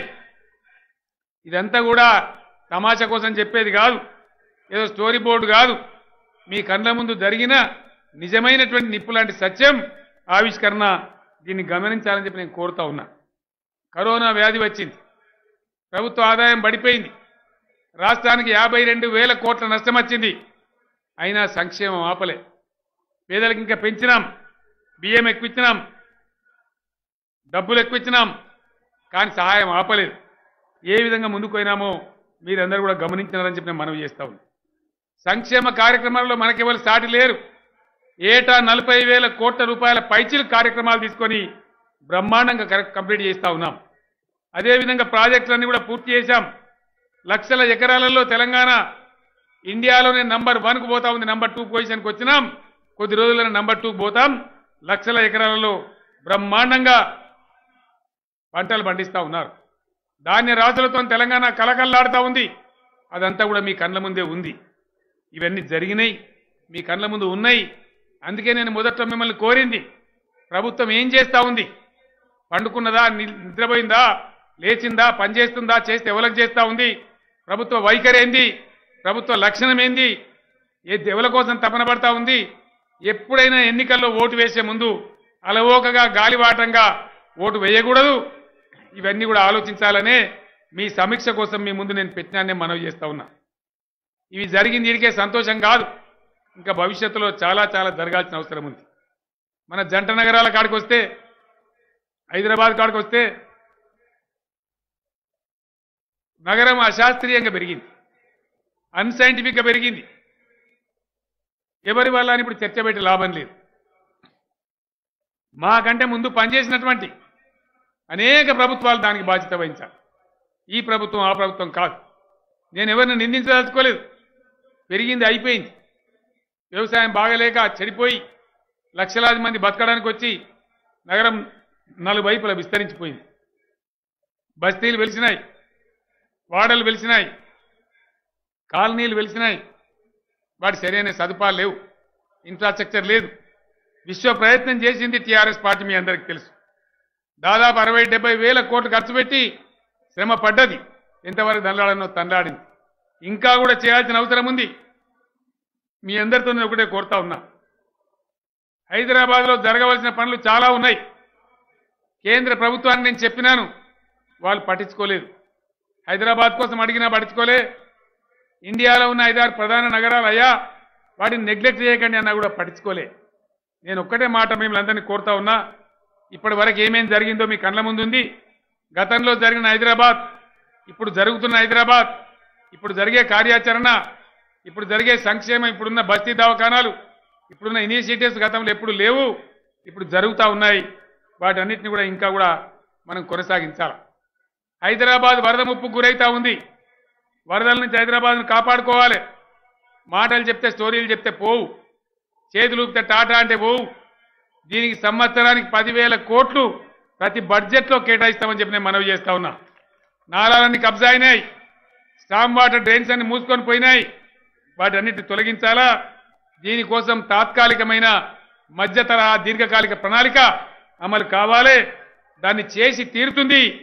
[SPEAKER 1] ఇదంతా కూడా తమాషా కోసం చెప్పేది కాదు, ఏదో స్టోరీ బోర్డు కాదు. మీ కళ్ళ ముందు జరిగిన నిజమైనటువంటి నిప్పు లాంటి సత్యం ఆవిష్కరణ. దీన్ని గమనించాలని చెప్పి నేను కోరుతా ఉన్నా. కరోనా వ్యాధి వచ్చింది, ప్రభుత్వ ఆదాయం పడిపోయింది, రాష్ట్రానికి యాభై రెండు వేల కోట్ల నష్టం వచ్చింది. అయినా సంక్షేమం ఆపలే. పేదలకు ఇంకా పెంచినాం, బియ్యం ఎక్కువిచ్చినాం, డబ్బులు ఎక్కువిచ్చినాం, కానీ సహాయం ఆపలేదు. ఏ విధంగా ముందుకు పోయినామో మీరందరూ కూడా గమనించినారని చెప్పి నేను మనవి చేస్తా ఉన్నాను. సంక్షేమ కార్యక్రమాల్లో మనకెవరు సాటి లేరు. ఏటా నలభై వేల కోట్ల రూపాయల పైచిలు కార్యక్రమాలు తీసుకొని బ్రహ్మాండంగా కంప్లీట్ చేస్తా ఉన్నాం. అదేవిధంగా ప్రాజెక్టులన్నీ కూడా పూర్తి చేశాం. లక్షల ఎకరాలలో తెలంగాణ ఇండియాలోనే నంబర్ వన్కు పోతా ఉంది, నంబర్ టూ పొజిషన్కి వచ్చినాం. కొద్ది రోజుల్లోనే నంబర్ టూకి పోతాం. లక్షల ఎకరాలలో బ్రహ్మాండంగా పంటలు పండిస్తూ ఉన్నారు. ధాన్య రాశులతో తెలంగాణ కలకల్లాడుతూ ఉంది. అదంతా కూడా మీ కళ్ళ ముందే ఉంది. ఇవన్నీ జరిగినాయి, మీ కళ్ళ ముందు ఉన్నాయి. అందుకే నేను మొదట్లో మిమ్మల్ని కోరింది, ప్రభుత్వం ఏం చేస్తూ ఉంది, పండుకున్నదా, నిద్రపోయిందా, లేచిందా, పనిచేస్తుందా, చేస్తే ఎవరికి చేస్తూ ఉంది, ప్రభుత్వ వైఖరి ఏంది, ప్రభుత్వ లక్షణం ఏంది, ఏ ఎవరి కోసం తపన పడతా ఉంది. ఎప్పుడైనా ఎన్నికల్లో ఓటు వేసే ముందు అలవోకగా గాలివాటంగా ఓటు వేయకూడదు. ఇవన్నీ కూడా ఆలోచించాలనే మీ సమీక్ష కోసం మీ ముందు నేను పెట్టినానే మనవి చేస్తా ఉన్నా. ఇవి జరిగింది ఇదికే సంతోషం కాదు, ఇంకా భవిష్యత్తులో చాలా చాలా జరగాల్సిన అవసరం ఉంది. మన జంట నగరాల కాడికి వస్తే, హైదరాబాద్ కాడికి వస్తే నగరం అశాస్త్రీయంగా పెరిగింది, అన్సైంటిఫిక్గా పెరిగింది. ఎవరి వల్ల అని ఇప్పుడు చర్చ పెట్టి లాభం లేదు. మాకంటే ముందు పనిచేసినటువంటి అనేక ప్రభుత్వాలు దానికి బాధ్యత వహించాలి. ఈ ప్రభుత్వం ఆ ప్రభుత్వం కాదు. నేను ఎవరిని నిందించదలుచుకోలేదు. పెరిగింది, అయిపోయింది. వ్యవసాయం బాగలేక చెడిపోయి లక్షలాది మంది బతకడానికి వచ్చి నగరం నలువైపులా విస్తరించిపోయింది. బస్తీలు వెలిసినాయి, వాడలు వెలిసినాయి, కాలనీలు వెలిసినాయి. వాటి సరైన సదుపాయాలు లేవు, ఇన్ఫ్రాస్ట్రక్చర్ లేదు. విశ్వ ప్రయత్నం చేసింది టీఆర్ఎస్ పార్టీ, మీ అందరికీ తెలుసు. దాదాపు అరవై డెబ్బై వేల కోట్లు ఖర్చు పెట్టి శ్రమ పడ్డది. ఎంతవరకు దండాడనో తండాడింది. ఇంకా కూడా చేయాల్సిన అవసరం ఉంది. మీ అందరితో నేను ఒకటే కోరుతా ఉన్నా, హైదరాబాద్లో జరగవలసిన పనులు చాలా ఉన్నాయి. కేంద్ర ప్రభుత్వాన్ని నేను చెప్పినాను, వాళ్ళు పట్టించుకోలేదు. హైదరాబాద్ కోసం అడిగినా పట్టించుకోలే. ఇండియాలో ఉన్న ఐదారు ప్రధాన నగరాలు అయ్యా, వాటిని నెగ్లెక్ట్ చేయకండి అన్నా కూడా పట్టించుకోలే. నేను ఒక్కటే మాట మిమ్మల్ని అందరినీ కోరుతా ఉన్నా, ఇప్పటి వరకు ఏమేం జరిగిందో మీ కళ్ళ ముందుంది. గతంలో జరిగిన హైదరాబాద్, ఇప్పుడు జరుగుతున్న హైదరాబాద్, ఇప్పుడు జరిగే కార్యాచరణ, ఇప్పుడు జరిగే సంక్షేమం, ఇప్పుడున్న బస్తీ దవాఖానాలు, ఇప్పుడున్న ఇనిషియేటివ్స్ గతంలో ఎప్పుడు లేవు, ఇప్పుడు జరుగుతూ ఉన్నాయి. వాటన్నిటిని కూడా ఇంకా కూడా మనం కొనసాగించాలి. హైదరాబాద్ వరద ముప్పు గురైతా ఉంది. వరదల నుంచి హైదరాబాద్ను కాపాడుకోవాలి. మాటలు చెప్తే, స్టోరీలు చెప్తే పోవు, చేతులు ఊపితే టాటా అంటే పోవు. దీనికి సంవత్సరానికి పదివేల కోట్లు ప్రతి బడ్జెట్లో కేటాయిస్తామని చెప్పి నేను మనవి చేస్తా ఉన్నా. నాలాలన్నీ కబ్జా అయినాయి, స్టామ్ వాటర్ డ్రైన్స్ అన్ని మూసుకొని పోయినాయి. వాటన్నిటిని తొలగించాలా. దీనికోసం తాత్కాలికమైన మధ్య తరహా దీర్ఘకాలిక ప్రణాళిక అమలు కావాలి. దాన్ని చేసి తీరుతుంది.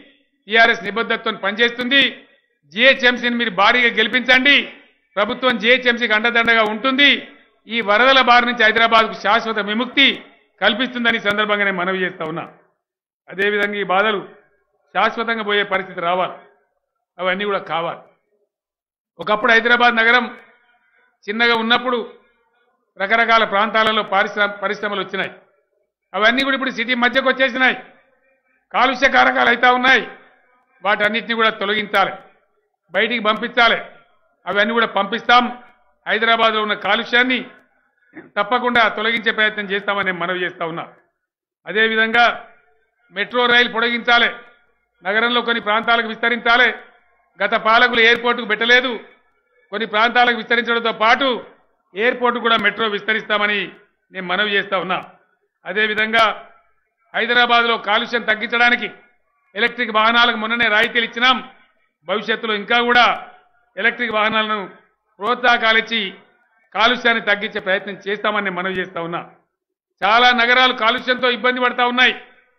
[SPEAKER 1] టీఆర్ఎస్ నిబద్ధతతో పనిచేస్తుంది. జీహెచ్ఎంసీని మీరు భారీగా గెలిపించండి. ప్రభుత్వం జీహెచ్ఎంసీకి అండదండగా ఉంటుంది. ఈ వరదల బారి నుంచి హైదరాబాద్కు శాశ్వత విముక్తి కల్పిస్తుందని సందర్భంగా నేను మనవి చేస్తా ఉన్నా. అదేవిధంగా ఈ బాధలు శాశ్వతంగా పోయే పరిస్థితి రావాలి. అవన్నీ కూడా కావాలి. ఒకప్పుడు హైదరాబాద్ నగరం చిన్నగా ఉన్నప్పుడు రకరకాల ప్రాంతాలలో పారిశ్రమ పరిశ్రమలు వచ్చినాయి. అవన్నీ కూడా ఇప్పుడు సిటీ మధ్యకు వచ్చేసినాయి. కాలుష్య కారకాలు అవుతా ఉన్నాయి. వాటన్నిటిని కూడా తొలగించాలి, బయటికి పంపించాలి. అవన్నీ కూడా పంపిస్తాం. హైదరాబాద్లో ఉన్న కాలుష్యాన్ని తప్పకుండా తొలగించే ప్రయత్నం చేస్తామని నేను మనవి చేస్తా ఉన్నా. అదేవిధంగా మెట్రో రైలు పొడిగించాలి, నగరంలో కొన్ని ప్రాంతాలకు విస్తరించాలి. గత పాలకులు ఎయిర్పోర్టుకు పెట్టలేదు, కొన్ని ప్రాంతాలకు విస్తరించడంతో పాటు ఎయిర్పోర్టు కూడా మెట్రో విస్తరిస్తామని నేను మనవి చేస్తా ఉన్నా. అదేవిధంగా హైదరాబాద్లో కాలుష్యం తగ్గించడానికి ఎలక్ట్రిక్ వాహనాలకు మొన్ననే రాయితీలు ఇచ్చినాం. భవిష్యత్తులో ఇంకా కూడా ఎలక్ట్రిక్ వాహనాలను ప్రోత్సాహకాలిచ్చి కాలుష్యాన్ని తగ్గించే ప్రయత్నం చేస్తామని నేను మనవి చేస్తా ఉన్నా. చాలా నగరాలు కాలుష్యంతో ఇబ్బంది పడతా ఉన్నాయి.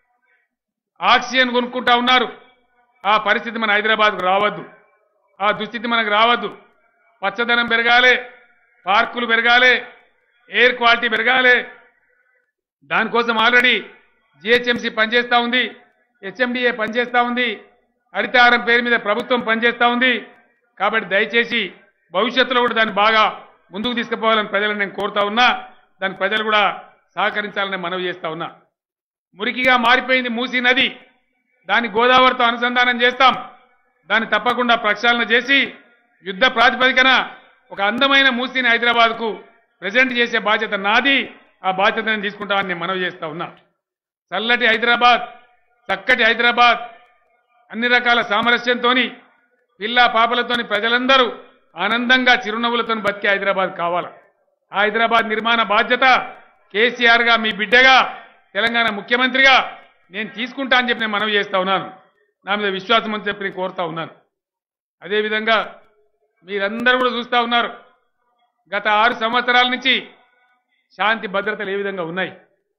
[SPEAKER 1] ఆక్సిజన్ కొనుక్కుంటా ఉన్నారు. ఆ పరిస్థితి మన హైదరాబాద్కు రావద్దు. ఆ దుస్థితి మనకు రావద్దు. పచ్చదనం పెరగాలి, పార్కులు పెరగాలి, ఎయిర్ క్వాలిటీ పెరగాలి. దానికోసం ఆల్రెడీ జిహెచ్ఎంసీ పనిచేస్తూ ఉంది, హెచ్ఎండిఏ పనిచేస్తూ ఉంది, హరితహారం పేరు మీద ప్రభుత్వం పనిచేస్తూ ఉంది. కాబట్టి దయచేసి భవిష్యత్తులో కూడా దాన్ని బాగా ముందుకు తీసుకుపోవాలని ప్రజలను నేను కోరుతా ఉన్నా. దానికి ప్రజలు కూడా సహకరించాలని మనవి చేస్తా ఉన్నా. మురికిగా మారిపోయింది మూసీ నది. దాన్ని గోదావరితో అనుసంధానం చేస్తాం. దాన్ని తప్పకుండా ప్రక్షాళన చేసి యుద్ధ ప్రాతిపదికన ఒక అందమైన మూసీని హైదరాబాద్కు ప్రజెంట్ చేసే బాధ్యత నాది. ఆ బాధ్యత నేను తీసుకుంటామని నేను మనవి చేస్తా ఉన్నా. చల్లటి హైదరాబాద్, చక్కటి హైదరాబాద్, అన్ని రకాల సామరస్యంతో పిల్ల పాపలతోని ప్రజలందరూ ఆనందంగా చిరునవ్వులతో బతికే హైదరాబాద్ కావాలి. ఆ హైదరాబాద్ నిర్మాణ బాధ్యత కేసీఆర్గా, మీ బిడ్డగా, తెలంగాణ ముఖ్యమంత్రిగా నేను తీసుకుంటా అని చెప్పి నేను మనవి చేస్తా ఉన్నాను. నా మీద విశ్వాసం అని చెప్పి నేను కోరుతా ఉన్నాను. అదేవిధంగా మీరందరూ కూడా చూస్తూ ఉన్నారు, గత ఆరు సంవత్సరాల నుంచి శాంతి భద్రతలు ఏ విధంగా ఉన్నాయి.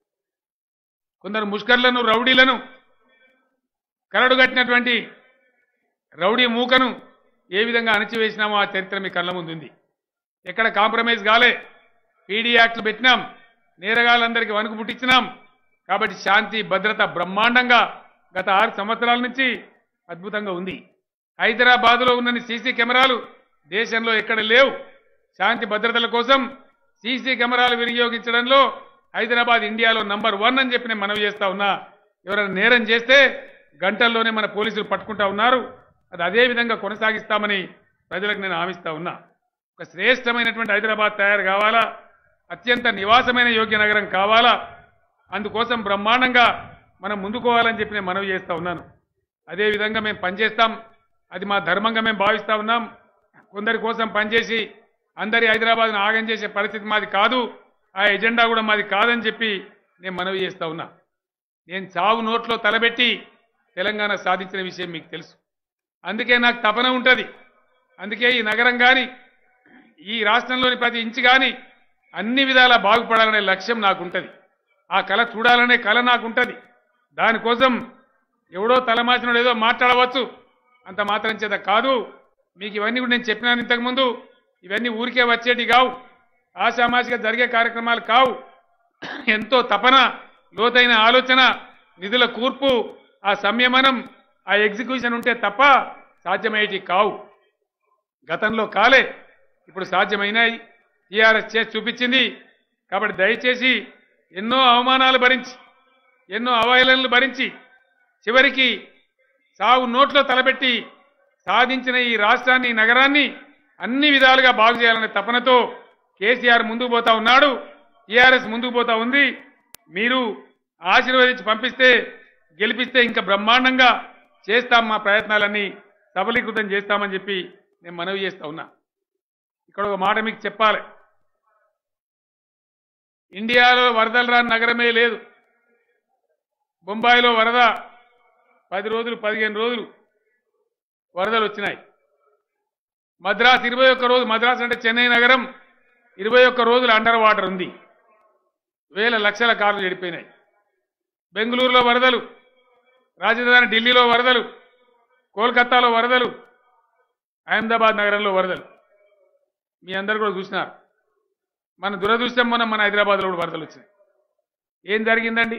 [SPEAKER 1] కొందరు ముష్కర్లను, రౌడీలను, కరడుగట్టినటువంటి రౌడీ మూకను ఏ విధంగా అణచివేసినామో ఆ చరిత్ర మీ కళ్ళ ముందుంది. ఎక్కడ కాంప్రమైజ్ కాలే. పీడీ యాక్ట్లు పెట్టినాం, నేరగాళ్ళందరికీ వణుకు పుట్టించినాం. కాబట్టి శాంతి భద్రత బ్రహ్మాండంగా గత ఆరు సంవత్సరాల నుంచి అద్భుతంగా ఉంది. హైదరాబాద్లో ఉన్న సీసీ కెమెరాలు దేశంలో ఎక్కడ లేవు. శాంతి భద్రతల కోసం సీసీ కెమెరాలు వినియోగించడంలో హైదరాబాద్ ఇండియాలో నంబర్ వన్ అని చెప్పి నేను మనవి చేస్తా ఉన్నా. ఎవరైనా నేరం చేస్తే గంటల్లోనే మన పోలీసులు పట్టుకుంటా ఉన్నారు. అది అదే విధంగా కొనసాగిస్తామని ప్రజలకు నేను హామీస్తా ఉన్నా. ఒక శ్రేష్టమైనటువంటి హైదరాబాద్ తయారు కావాలా, అత్యంత నివాసమైన యోగ్య నగరం కావాలా, అందుకోసం బ్రహ్మాండంగా మనం ముందుకోవాలని చెప్పి నేను మనవి చేస్తా ఉన్నాను. అదేవిధంగా మేము పనిచేస్తాం. అది మా ధర్మంగా మేము భావిస్తూ ఉన్నాం. కొందరి కోసం పనిచేసి అందరి హైదరాబాద్ను ఆగం చేసే పరిస్థితి మాది కాదు. ఆ ఎజెండా కూడా మాది కాదని చెప్పి నేను మనవి చేస్తా ఉన్నా. నేను చావు నోట్లో తలబెట్టి తెలంగాణ సాధించిన విషయం మీకు తెలుసు. అందుకే నాకు తపన ఉంటుంది. అందుకే ఈ నగరం కానీ, ఈ రాష్ట్రంలోని ప్రతి ఇంచు కానీ అన్ని విధాలా బాగుపడాలనే లక్ష్యం నాకుంటుంది. ఆ కళ చూడాలనే కళ నాకుంటుంది. దానికోసం ఎవడో తలమాచినోడు ఏదో మాట్లాడవచ్చు, అంత మాత్రం చేత కాదు. మీకు ఇవన్నీ కూడా నేను చెప్పినాను ఇంతకుముందు. ఇవన్నీ ఊరికే వచ్చేటి కావు, ఆషామాషిగా జరిగే కార్యక్రమాలు కావు. ఎంతో తపన, లోతైన ఆలోచన, నిధుల కూర్పు, ఆ సంయమనం, ఆ ఎగ్జిక్యూషన్ ఉంటే తప్ప సాధ్యమయ్యేటి కావు. గతంలో కాలే, ఇప్పుడు సాధ్యమైనాయి. టీఆర్ఎస్ చేసి చూపించింది. కాబట్టి దయచేసి ఎన్నో అవమానాలు భరించి, ఎన్నో అవహేళనలు భరించి, చివరికి సావు నోట్లో తలబెట్టి సాధించిన ఈ రాష్ట్రాన్ని, ఈ నగరాన్ని అన్ని విధాలుగా బాగు చేయాలనే తపనతో కేసీఆర్ ముందుకు పోతా ఉన్నాడు. టీఆర్ఎస్ ముందుకు పోతా ఉంది. మీరు ఆశీర్వదించి పంపిస్తే, గెలిపిస్తే ఇంకా బ్రహ్మాండంగా చేస్తాం. మా ప్రయత్నాలన్నీ సఫలీకృతం చేస్తామని చెప్పి నేను మనవి చేస్తా ఉన్నా. ఇక్కడ ఒక మాట మీకు చెప్పాలి. ఇండియాలో వరదలు రాని నగరమే లేదు. బొంబాయిలో వరద పది రోజులు పదిహేను రోజులు వరదలు వచ్చినాయి. మద్రాసు ఇరవై ఒక్క రోజు, మద్రాసు అంటే చెన్నై నగరం, ఇరవై ఒక్క రోజులు అండర్ వాటర్ ఉంది. వేల లక్షల కార్లు చెడిపోయినాయి. బెంగళూరులో వరదలు, రాజధాని ఢిల్లీలో వరదలు, కోల్కతాలో వరదలు, అహ్మదాబాద్ నగరంలో వరదలు మీ అందరు కూడా చూసినారు. మన దురదృష్టం మొన్న మన హైదరాబాద్లో కూడా వరదలు వచ్చినాయి. ఏం జరిగిందండి?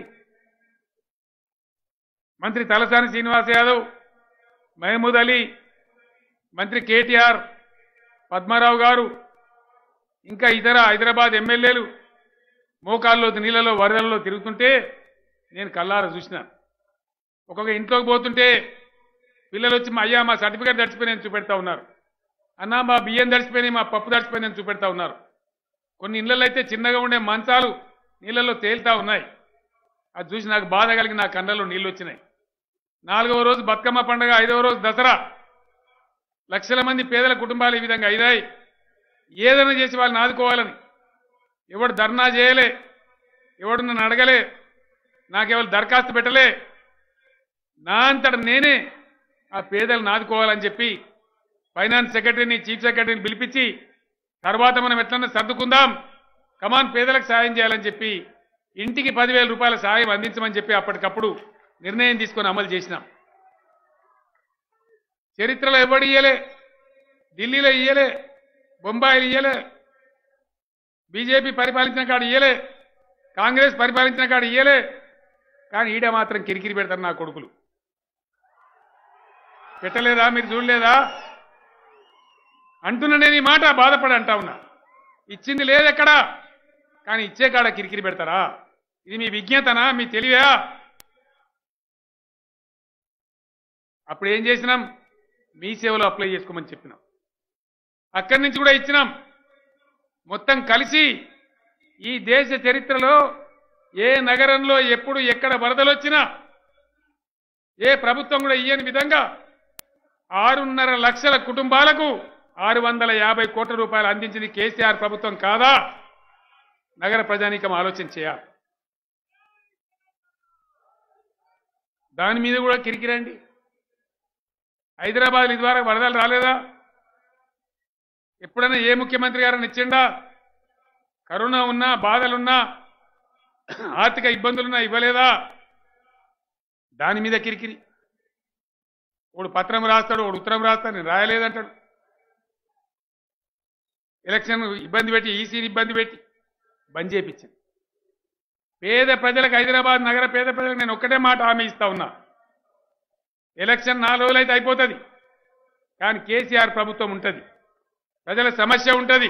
[SPEAKER 1] మంత్రి తలసాని శ్రీనివాస్ యాదవ్, మహమూద్ అలీ, మంత్రి కేటీఆర్, పద్మారావు గారు, ఇంకా ఇతర హైదరాబాద్ ఎమ్మెల్యేలు మోకాల్లో నీళ్ళలో వరదల్లో తిరుగుతుంటే నేను కళ్ళారా చూసిన. ఒక్కొక్క ఇంట్లోకి పోతుంటే పిల్లలు వచ్చి మా అయ్యా మా సర్టిఫికేట్ దడిచిపోయినాయని చూపెడతా ఉన్నారు. అన్నా మా బియ్యం దడిచిపోయినాయి, మా పప్పు దడిచిపోయినాయని చూపెడతా ఉన్నారు. కొన్ని ఇళ్లలో అయితే చిన్నగా ఉండే మంచాలు నీళ్ళల్లో తేలుతా ఉన్నాయి. అది చూసి నాకు బాధ కలిగి నా కళ్ళల్లో నీళ్ళు వచ్చినాయి. నాలుగవ రోజు బతుకమ్మ పండుగ, ఐదవ రోజు దసరా, లక్షల మంది పేదల కుటుంబాలు ఈ విధంగా అయినాయి. ఏదైనా చేసి వాళ్ళని ఆదుకోవాలని ఎవడు ధర్నా చేయలే, ఎవడు నన్ను అడగలే, నాకెవరు దరఖాస్తు పెట్టలే. నా అంతట నేనే ఆ పేదలను ఆదుకోవాలని చెప్పి ఫైనాన్స్ సెక్రటరీని, చీఫ్ సెక్రటరీని పిలిపించి తర్వాత మనం ఎట్లన్నా సర్దుకుందాం, కమాన్ పేదలకు సాయం చేయాలని చెప్పి ఇంటికి పదివేల రూపాయల సాయం అందించమని చెప్పి అప్పటికప్పుడు నిర్ణయం తీసుకొని అమలు చేసినాం. చరిత్రలో ఎవడు ఇయ్యలే, ఢిల్లీలో ఇయ్యలే, బొంబాయిలు ఇయ్యలే, బీజేపీ పరిపాలించిన కాడు ఇయ్యలే, కాంగ్రెస్ పరిపాలించిన కాడు ఇయ్యలే. కానీ ఈడ మాత్రం కిరికిరి పెడతారు నా కొడుకులు. పెట్టలేదా? మీరు చూడలేదా? అంటున్నా నేను ఈ మాట, బాధపడి అంటా ఉన్నా. ఇచ్చింది లేదెక్కడా, కానీ ఇచ్చే కాడ కిరికిరి పెడతారా? ఇది మీ విజ్ఞతనా, మీ తెలివా? అప్పుడు ఏం చేసినాం? మీ సేవలో అప్లై చేసుకోమని చెప్పినాం. అక్కడి నుంచి కూడా ఇచ్చినాం. మొత్తం కలిసి ఈ దేశ చరిత్రలో ఏ నగరంలో ఎప్పుడు ఎక్కడ వరదలు వచ్చినా ఏ ప్రభుత్వం కూడా ఇయ్యని విధంగా ఆరున్నర లక్షల కుటుంబాలకు ఆరు వందల యాభై కోట్ల రూపాయలు అందించింది కేసీఆర్ ప్రభుత్వం కాదా? నగర ప్రజానీకం ఆలోచన చేయాలి. దాని మీద కూడా కిరికిరండి. హైదరాబాద్ ద్వారా వరదలు రాలేదా? ఎప్పుడైనా ఏ ముఖ్యమంత్రి గారిని ఇచ్చిండా? కరోనా ఉన్నా, బాధలున్నా, ఆర్థిక ఇబ్బందులున్నా ఇవ్వలేదా? దాని మీద కిరికిరి. వాడు పత్రం రాస్తాడు, వాడు ఉత్తరం రాస్తాడు, నేను రాయలేదంటాడు. ఎలక్షన్ ఇబ్బంది పెట్టి, ఈసీని ఇబ్బంది పెట్టి బంద్ చేయించింది. పేద ప్రజలకు, హైదరాబాద్ నగర పేద ప్రజలకు నేను ఒక్కటే మాట హామీ ఇస్తా ఉన్నా. ఎలక్షన్ నాలుగు రోజులు అయితే అయిపోతుంది, కానీ కేసీఆర్ ప్రభుత్వం ఉంటుంది, ప్రజల సమస్య ఉంటుంది.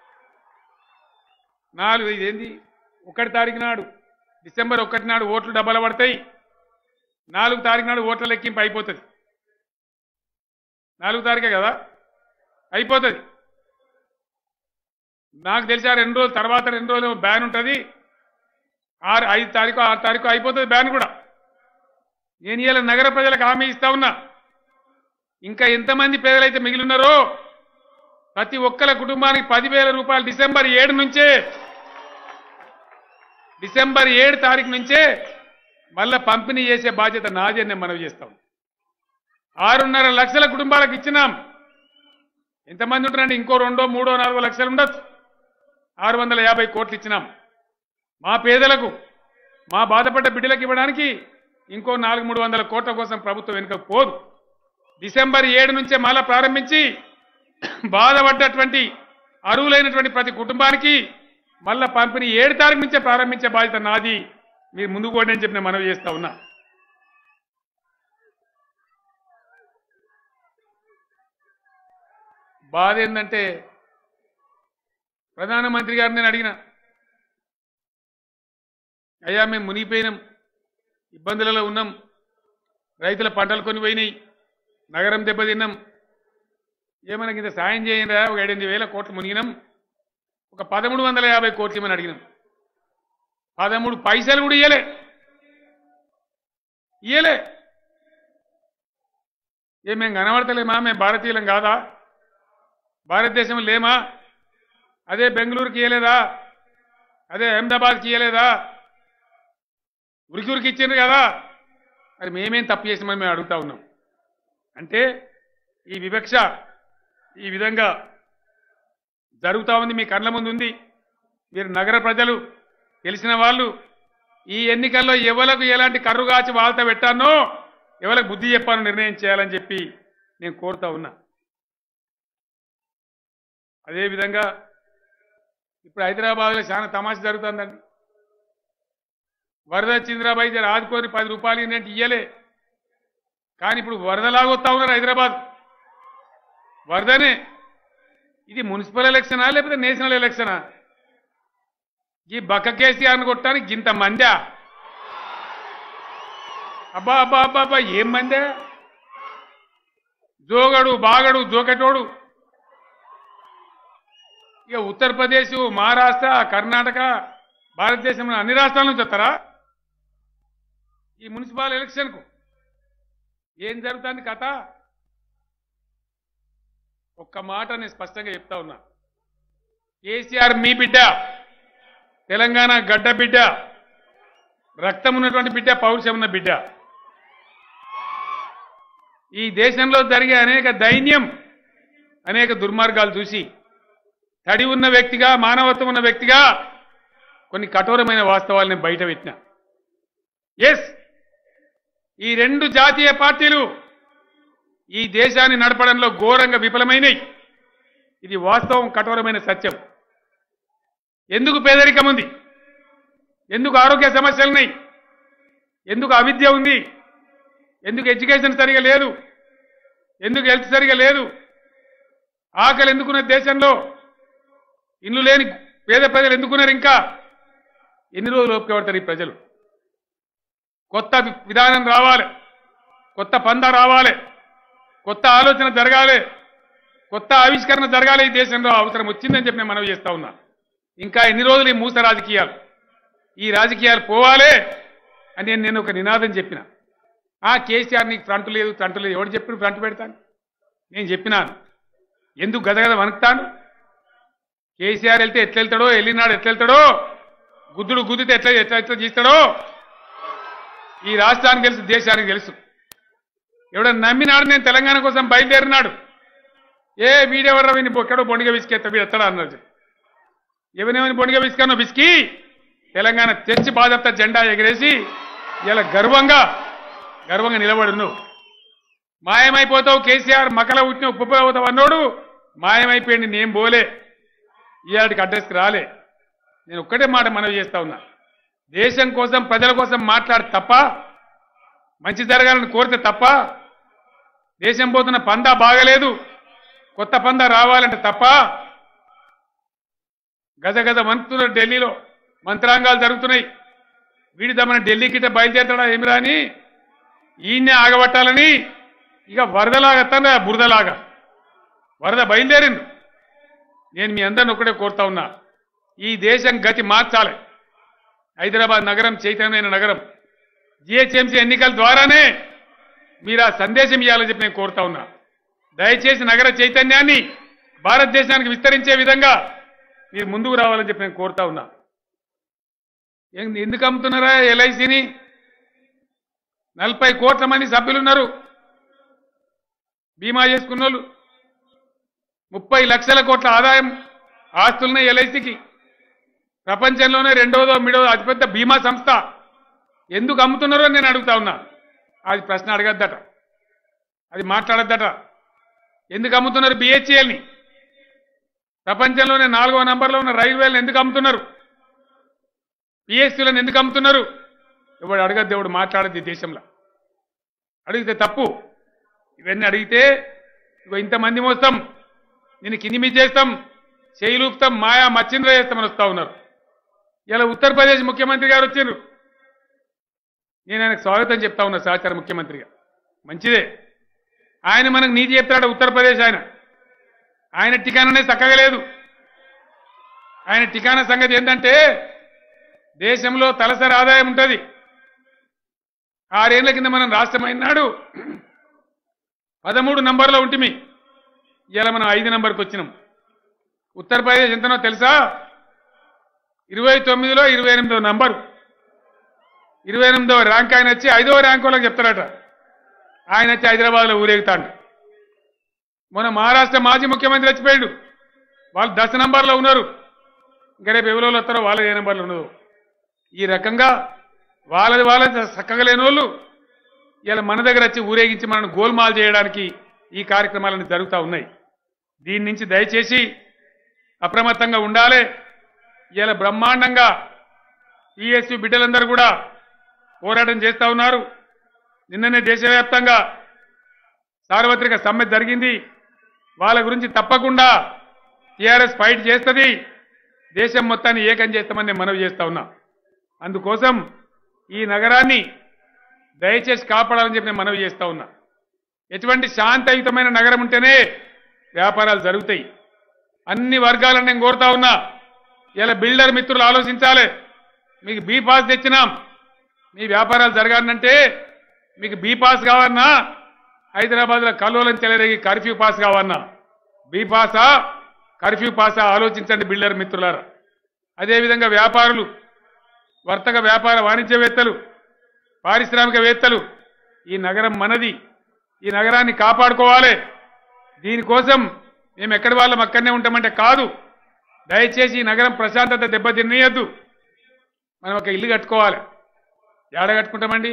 [SPEAKER 1] నాలుగు ఇదేంది ఒకటి తారీఖు నాడు, డిసెంబర్ ఒకటి నాడు ఓట్లు డబ్బలు పడతాయి. నాలుగు తారీఖు నాడు ఓట్ల లెక్కింపు అయిపోతుంది. నాలుగు తారీఖే కదా అయిపోతుంది. నాకు తెలిసి ఆ రెండు రోజుల తర్వాత రెండు రోజులు బ్యాన్ ఉంటుంది. ఆరు ఐదు తారీఖు ఆరు తారీఖు అయిపోతుంది బ్యాన్ కూడా. నేను ఇలా నగర ప్రజలకు హామీ ఇస్తా ఉన్నా. ఇంకా ఎంతమంది పేదలైతే మిగిలి ఉన్నారో ప్రతి ఒక్కల కుటుంబానికి పదివేల రూపాయలు డిసెంబర్ ఏడు నుంచే డిసెంబర్ ఏడు తారీఖు నుంచే మళ్ళా పంపిణీ చేసే బాధ్యత నాది అని నేను మనవి చేస్తాం. ఆరున్నర లక్షల కుటుంబాలకు ఇచ్చినాం. ఎంతమంది ఉంటారండి? ఇంకో రెండో మూడో నాలుగో లక్షలు ఉండొచ్చు. ఆరు వందల యాభై కోట్లు ఇచ్చినాం. మా పేదలకు, మా బాధపడ్డ బిడ్డలకు ఇవ్వడానికి ఇంకో నాలుగు మూడు వందల కోట్ల కోసం ప్రభుత్వం వెనుక పోదు. డిసెంబర్ ఏడు నుంచే మళ్ళా ప్రారంభించి బాధపడ్డటువంటి అర్హులైనటువంటి ప్రతి కుటుంబానికి మళ్ళా పంపిణీ ఏడు తారీఖు నుంచే ప్రారంభించే బాధ్యత నాది. మీరు ముందుకు పోండి అని చెప్పి నేను మనవి చేస్తా ఉన్నా. బాధ ఏంటంటే ప్రధానమంత్రి గారిని నేను అడిగిన, అయ్యా మేము మునిగిపోయినాం, ఇబ్బందులలో ఉన్నాం, రైతుల పంటలు కొని పోయినాయి, నగరం దెబ్బతిన్నాం, ఏమైనా కింద సాయం చేయండిరా, ఒక ఏడెనిమిది వేల కోట్లు మునిగినాం, ఒక పదమూడు వందల యాభై కోట్లు ఏమని అడిగినాం. పదమూడు పైసలు కూడా ఇయ్యలే ఇయ్యలే ఏ మేము కనబడతలేమా? మేము భారతీయులం కాదా? భారతదేశం లేమా? అదే బెంగళూరుకి ఇయ్యలేదా? అదే అహ్మదాబాద్కి ఇయ్యలేదా? ఉరికి ఉరికి ఇచ్చిండ్రు కదా. మరి మేమేం తప్పు చేసినామని మేము అడుగుతా ఉన్నాం. అంటే ఈ వివక్ష ఈ విధంగా జరుగుతూ ఉంది, మీ కళ్ళ ముందు ఉంది. మీరు నగర ప్రజలు, తెలిసిన వాళ్ళు, ఈ ఎన్నికల్లో ఎవరికి ఎలాంటి కర్రుగాచి వాళ్ళతో పెట్టానో ఎవరికి బుద్ధి చెప్పాలో నిర్ణయం చేయాలని చెప్పి నేను కోరుతా ఉన్నా. అదేవిధంగా ఇప్పుడు హైదరాబాద్లో చాలా తమాషా జరుగుతుందండి. వరద చంద్రబాయి గారు ఆదుకొని పది రూపాయలు ఏంటంటే ఇయ్యలే, కానీ ఇప్పుడు వరదలాగా వస్తూ ఉన్నారు హైదరాబాద్. వరదనే ఇది మున్సిపల్ ఎలక్షనా లేకపోతే నేషనల్ ఎలక్షనా? ఈ బక్క కేసీఆర్ని కొట్టడానికి ఇంత మందా? అబ్బా అబ్బా అబ్బా అబ్బా ఏం మందే? జోగడు బాగడు జోకెటోడు. ఇక ఉత్తరప్రదేశ్, మహారాష్ట్ర, కర్ణాటక, భారతదేశంలో అన్ని రాష్ట్రాల నుంచి వస్తారా ఈ మున్సిపల్ ఎలక్షన్కు? ఏం జరుగుతుంది కథ? ఒక్క మాట నేను స్పష్టంగా చెప్తా ఉన్నా. కేసీఆర్ మీ బిడ్డ, తెలంగాణ గడ్డ బిడ్డ, రక్తం ఉన్నటువంటి బిడ్డ, పౌరుషం ఉన్న బిడ్డ. ఈ దేశంలో జరిగే అనేక దైన్యం, అనేక దుర్మార్గాలు చూసి తడి ఉన్న వ్యక్తిగా, మానవత్వం ఉన్న వ్యక్తిగా కొన్ని కఠోరమైన వాస్తవాలని బయట పెట్టిన. ఎస్, ఈ రెండు జాతీయ పార్టీలు ఈ దేశాన్ని నడపడంలో ఘోరంగా విఫలమైనవి. ఇది వాస్తవం, కఠోరమైన సత్యం. ఎందుకు పేదరికం ఉంది? ఎందుకు ఆరోగ్య సమస్యలున్నాయి? ఎందుకు అవిద్య ఉంది? ఎందుకు ఎడ్యుకేషన్ సరిగా లేదు? ఎందుకు హెల్త్ సరిగా లేదు? ఆకలి ఎందుకున్న దేశంలో ఇల్లు లేని పేద ప్రజలు ఎందుకున్నారు? ఇంకా ఎన్ని రోజులు ఓపిక పడతారు ఈ ప్రజలు? కొత్త విధానం రావాలి, కొత్త పందా రావాలి, కొత్త ఆలోచన జరగాలి, కొత్త ఆవిష్కరణ జరగాలి. ఈ దేశంలో అవసరం వచ్చిందని చెప్పి నేను మనవి చేస్తా ఉన్నా. ఇంకా ఎన్ని రోజులు ఈ మూస రాజకీయాలు? ఈ రాజకీయాలు పోవాలి అని నేను ఒక నినాదం చెప్పిన. ఆ కేసీఆర్ నీకు ఫ్రంట్ లేదు, ఫ్రంట్ లేదు. ఎవడు చెప్పిన ఫ్రంట్ పెడతాను? నేను చెప్పినాను. ఎందుకు గదగద వణుకుతాను? కేసీఆర్ వెళ్తే ఎట్లా వెళ్తాడో, వెళ్ళినాడు ఎట్లా వెళ్తాడో, గుద్దుడు గుద్దితే ఎట్లా ఎట్లా ఎట్లా చేస్తాడో ఈ రాష్ట్రానికి తెలుసు, దేశానికి తెలుసు. ఎవడన్నా నమ్మినాడు నేను తెలంగాణ కోసం బయలుదేరినాడు. ఏ వీడెవడ విని ఎక్కడో బొండిగా విసికేస్తా, వీడు ఎత్తడా అన్నారు. ఎవరినేమని బొండిగా విసికానో విసికి తెలంగాణ తెచ్చి బాధప్త జెండా ఎగరేసి ఇలా గర్వంగా గర్వంగా నిలబడు. నువ్వు మాయమైపోతావు కేసీఆర్, మకల ఉట్టిన ఉప్పుపోతావు అన్నోడు మాయమైపోయింది. నేను పోలే, ఈయాడికి అడ్రస్కి రాలే. నేను ఒక్కటే మాట మనవి చేస్తా ఉన్నా. దేశం కోసం, ప్రజల కోసం మాట్లాడి తప్ప, మంచి జరగాలని కోరితే తప్ప, దేశం పోతున్న పందా బాగలేదు, కొత్త పందా రావాలంటే తప్ప, గజ గజ మంత్రులు ఢిల్లీలో మంత్రాంగాలు జరుగుతున్నాయి. వీడి దమ్మని ఢిల్లీకిట బయలుదేరతాడా ఏమిరా అని ఈయన్నే ఆగబట్టాలని ఇక వరదలాగా తన బురదలాగా వరద బయలుదేరింది. నేను మీ అందరిని ఒకటే కోరుతా ఉన్నా, ఈ దేశం గతి మార్చాలి. హైదరాబాద్ నగరం చైతన్యమైన నగరం. జిహెచ్ఎంసీ ఎన్నికల ద్వారానే మీరు ఆ సందేశం ఇవ్వాలని చెప్పి నేను కోరుతా ఉన్నా. దయచేసి నగర చైతన్యాన్ని భారతదేశానికి విస్తరించే విధంగా మీరు ముందుకు రావాలని చెప్పి నేను కోరుతా ఉన్నా. ఎందుకు అమ్ముతున్నారా ఎల్ఐసిని? నలభై కోట్ల మంది సభ్యులు ఉన్నారు బీమా చేసుకున్న వాళ్ళు. ముప్పై లక్షల కోట్ల ఆదాయం ఆస్తులున్నాయి ఎల్ఐసికి. ప్రపంచంలోనే రెండోదో మూడోదో అతిపెద్ద బీమా సంస్థ. ఎందుకు అమ్ముతున్నారో నేను అడుగుతా ఉన్నా. అది ప్రశ్న అడగద్దట, అది మాట్లాడద్దట. ఎందుకు అమ్ముతున్నారు బిహెచ్ఎల్ని? ప్రపంచంలోనే నాలుగో నంబర్లో ఉన్న రైల్వేలను ఎందుకు అమ్ముతున్నారు? పిఎస్సీలను ఎందుకు అమ్ముతున్నారు? ఎవడు అడగద్దు, ఎవడు మాట్లాడద్దు. ఈ దేశంలో అడిగితే తప్పు. ఇవన్నీ అడిగితే ఇగో ఇంతమంది మోస్తాం, నేను కింది మీద చేస్తాం, చేయిలూపుతాం, మాయా మచ్చింద్ర చేస్తామని వస్తూ ఉన్నారు. ఇలా ఉత్తరప్రదేశ్ ముఖ్యమంత్రి గారు వచ్చారు. నేను ఆయనకు స్వాగతం చెప్తా ఉన్నా సహచార ముఖ్యమంత్రిగా. మంచిదే, ఆయన మనకు నీతి చెప్తాడు. ఉత్తరప్రదేశ్ ఆయన ఆయన ఠికానానే చక్కగా లేదు. ఆయన ఠికానా సంగతి ఏంటంటే దేశంలో తలసరి ఆదాయం ఉంటుంది. ఆరేళ్ల కింద మనం రాష్ట్రమైనాడు పదమూడు నంబర్లో ఉంటిమి. ఇలా మనం ఐదు నంబర్కి వచ్చినాం. ఉత్తరప్రదేశ్ ఎంతనో తెలుసా? ఇరవై తొమ్మిదిలో ఇరవై ఎనిమిదో నంబరు. ఇరవై ఎనిమిదవ ర్యాంక్ ఆయన వచ్చి ఐదవ ర్యాంక్ వాళ్ళకి చెప్తారట. ఆయన వచ్చి హైదరాబాద్లో ఊరేగుతాడు. మొన్న మహారాష్ట్ర మాజీ ముఖ్యమంత్రి వచ్చిపోయాడు. వాళ్ళు దశ నంబర్లో ఉన్నారు. ఇంకా రేపు ఎవరో వస్తారో వాళ్ళ ఏ నెంబర్లో ఉన్నదో. ఈ రకంగా వాళ్ళది వాళ్ళది చక్కగా లేని వాళ్ళు ఇలా మన దగ్గర వచ్చి ఊరేగించి మనల్ని గోల్మాల్ చేయడానికి ఈ కార్యక్రమాలన్నీ జరుగుతూ ఉన్నాయి. దీని నుంచి దయచేసి అప్రమత్తంగా ఉండాలి. ఇలా బ్రహ్మాండంగా టీఎస్యూ బిడ్డలందరూ కూడా పోరాటం చేస్తూ ఉన్నారు. నిన్ననే దేశవ్యాప్తంగా సార్వత్రిక సమ్మె జరిగింది. వాళ్ళ గురించి తప్పకుండా టీఆర్ఎస్ ఫైట్ చేస్తుంది. దేశం మొత్తాన్ని ఏకం చేస్తామని నేను మనవి చేస్తా ఉన్నా. అందుకోసం ఈ నగరాన్ని దయచేసి కాపాడాలని చెప్పి నేను మనవి చేస్తా ఉన్నా. ఎటువంటి శాంతియుతమైన నగరం ఉంటేనే వ్యాపారాలు జరుగుతాయి. అన్ని వర్గాలను నేను కోరుతా ఉన్నా. ఇలా బిల్డర్ మిత్రులు ఆలోచించాలి. మీకు బీ పాస్ తెచ్చినాం, మీ వ్యాపారాలు జరగాలంటే మీకు బీ పాస్ కావన్నా, హైదరాబాద్లో కల్లోలం చెలరేగి కర్ఫ్యూ పాస్ కావన్నా, బీ పాసా కర్ఫ్యూ పాసా ఆలోచించండి బిల్డర్ మిత్రులారా. అదేవిధంగా వ్యాపారులు, వర్తక వ్యాపార వాణిజ్యవేత్తలు, పారిశ్రామికవేత్తలు, ఈ నగరం మనది, ఈ నగరాన్ని కాపాడుకోవాలి. దీనికోసం మేము ఎక్కడి వాళ్ళం అక్కడనే ఉంటామంటే కాదు. దయచేసి ఈ నగరం ప్రశాంతత దెబ్బతినేయద్దు. మనం ఒక ఇల్లు కట్టుకోవాలి. ఏడ కట్టుకుంటామండి?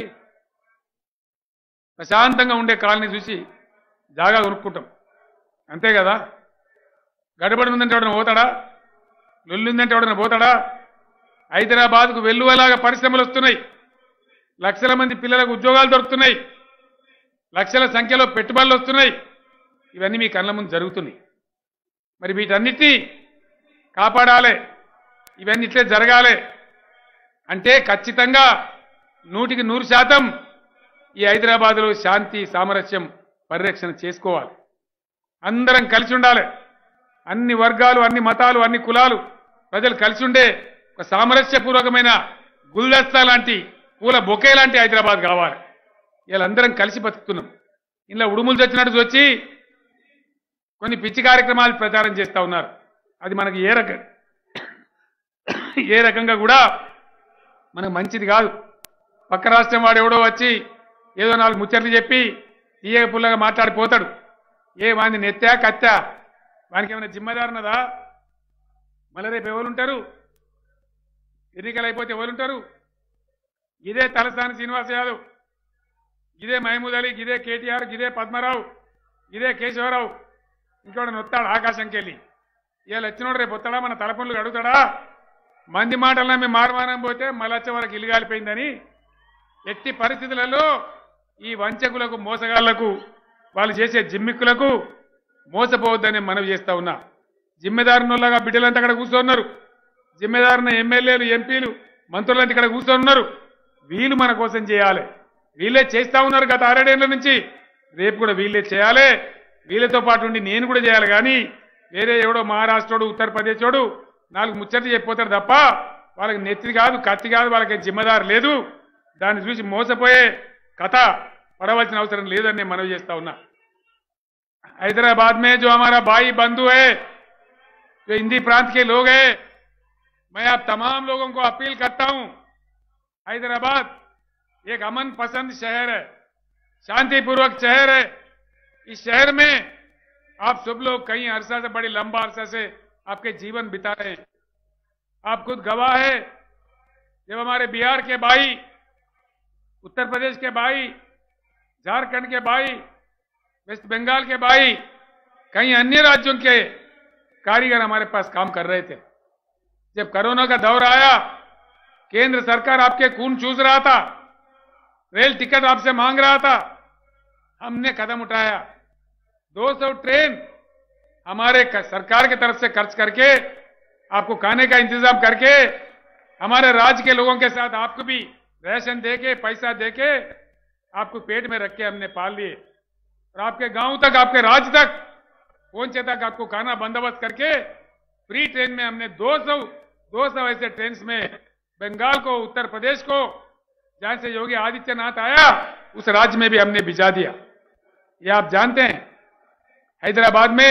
[SPEAKER 1] ప్రశాంతంగా ఉండే కాలనీ చూసి జాగా కొనుక్కుంటాం, అంతే కదా. గడబడి ఉందంటే ఎవడన్నా పోతాడా? లొల్లుందంటే ఎవడన్నా పోతాడా? హైదరాబాద్కు వెల్లువలాగా పరిశ్రమలు వస్తున్నాయి. లక్షల మంది పిల్లలకు ఉద్యోగాలు దొరుకుతున్నాయి. లక్షల సంఖ్యలో పెట్టుబడులు వస్తున్నాయి. ఇవన్నీ మీ కళ్ళ ముందు జరుగుతున్నాయి. మరి వీటన్నిటినీ కాపాడాలి. ఇవన్నీ ఇట్లే జరగాలి అంటే ఖచ్చితంగా నూటికి నూరు శాతం ఈ హైదరాబాద్లో శాంతి సామరస్యం పరిరక్షణ చేసుకోవాలి. అందరం కలిసి ఉండాలి. అన్ని వర్గాలు, అన్ని మతాలు, అన్ని కులాలు ప్రజలు కలిసి ఉండే ఒక సామరస్యపూర్వకమైన గుల్దస్తా లాంటి, పూల బొకే లాంటి హైదరాబాద్ కావాలి. వీళ్ళందరం కలిసి బతుకుతున్నాం. ఇలా ఉడుములు తెచ్చినట్టు వచ్చి కొన్ని పిచ్చి కార్యక్రమాలు ప్రచారం చేస్తూ ఉన్నారు. అది మనకి ఏ రకం ఏ రకంగా కూడా మనకు మంచిది కాదు. పక్క రాష్ట్రం వాడు ఎవడో వచ్చి ఏదో నాలుగు ముచ్చట్లు చెప్పి తీయగ పుల్లగా మాట్లాడిపోతాడు. ఏ వాడిని నెత్తా కత్తా, వానికి ఏమైనా జిమ్మదారున్నదా? మళ్ళీ రేపు ఎవరుంటారు? ఎన్నికలు అయిపోతే ఎవరుంటారు? ఇదే తలసాని శ్రీనివాస్ యాదవ్, ఇదే మహమూద్ అలీ, ఇదే కేటీఆర్, ఇదే పద్మరావు, ఇదే కేశవరావు, ఇంకోటి వస్తాడు ఆకాశంకి వెళ్ళి. ఇవాళ వచ్చినోడు రేపు వస్తాడా? మన తలపనులు అడుగుతాడా? మంది మాటల్లో మేము మారమానం పోతే మళ్ళీ వచ్చే వరకు ఇల్లు కాలిపోయిందని. ఎట్టి పరిస్థితులలో ఈ వంచకులకు, మోసగాళ్లకు, వాళ్ళు చేసే జిమ్మిక్కులకు మోసపోవద్దని మనవి చేస్తా ఉన్నా. జిమ్మెదారునులాగా బిడ్డలంతా అక్కడ కూర్చోన్నారు. జిమ్మెదారున ఎమ్మెల్యేలు, ఎంపీలు, మంత్రులంతా ఇక్కడ కూర్చొన్నారు. వీళ్ళు మన కోసం చేయాలి. వీళ్ళే చేస్తా ఉన్నారు గత ఆరేడేళ్ల నుంచి. రేపు కూడా వీళ్ళే చేయాలి. వీళ్ళతో పాటు ఉండి నేను కూడా చేయాలి. కానీ వేరే ఎవడో మహారాష్ట్రోడు, ఉత్తరప్రదేశోడు నాలుగు ముచ్చట్లు చెప్పిపోతారు తప్ప వాళ్ళకి నెత్తి కాదు, కత్తి కాదు, వాళ్ళకి జిమ్మదారు లేదు. దాన్ని చూసి మోసపోయే కథ పడవలసిన అవసరం లేదని నేను మనవి చేస్తా ఉన్నా. हैदराबाद में जो हमारा भाई बंधु है, जो हिंदी प्रांत के लोग हैं, मैं आप तमाम लोगों को अपील करता हूं, हैदराबाद एक अमन पसंद शहर है, शांतिपूर्वक शहर है. इस शहर में आप सब लोग कई अरसा से, बड़ी लंबा अरसा से आपके जीवन बिता रहे हैं. आप खुद गवाह है. जब हमारे बिहार के भाई, उत्तर प्रदेश के भाई, झारखंड के भाई, वेस्ट बंगाल के भाई, कई अन्य राज्यों के कारीगर हमारे पास काम कर रहे थे. जब कोरोना का दौर आया, केंद्र सरकार आपके खून चूस रहा था, रेल टिकट आपसे मांग रहा था, हमने कदम उठाया. दो सौ ट्रेन हमारे सरकार की तरफ से खर्च करके, आपको खाने का इंतजाम करके, हमारे राज्य के लोगों के साथ आपको भी राशन देके, पैसा देके, आपको पेट में रख के हमने पाल लिए. और आपके गांव तक, आपके राज्य तक पहुंचे तक आपको खाना बंदोबस्त करके फ्री ट्रेन में हमने दो सौ ऐसे ट्रेन में बंगाल को, उत्तर प्रदेश को, जहां से योगी आदित्यनाथ आया, उस राज्य में भी हमने भिजा दिया. ये आप जानते हैं. हैदराबाद में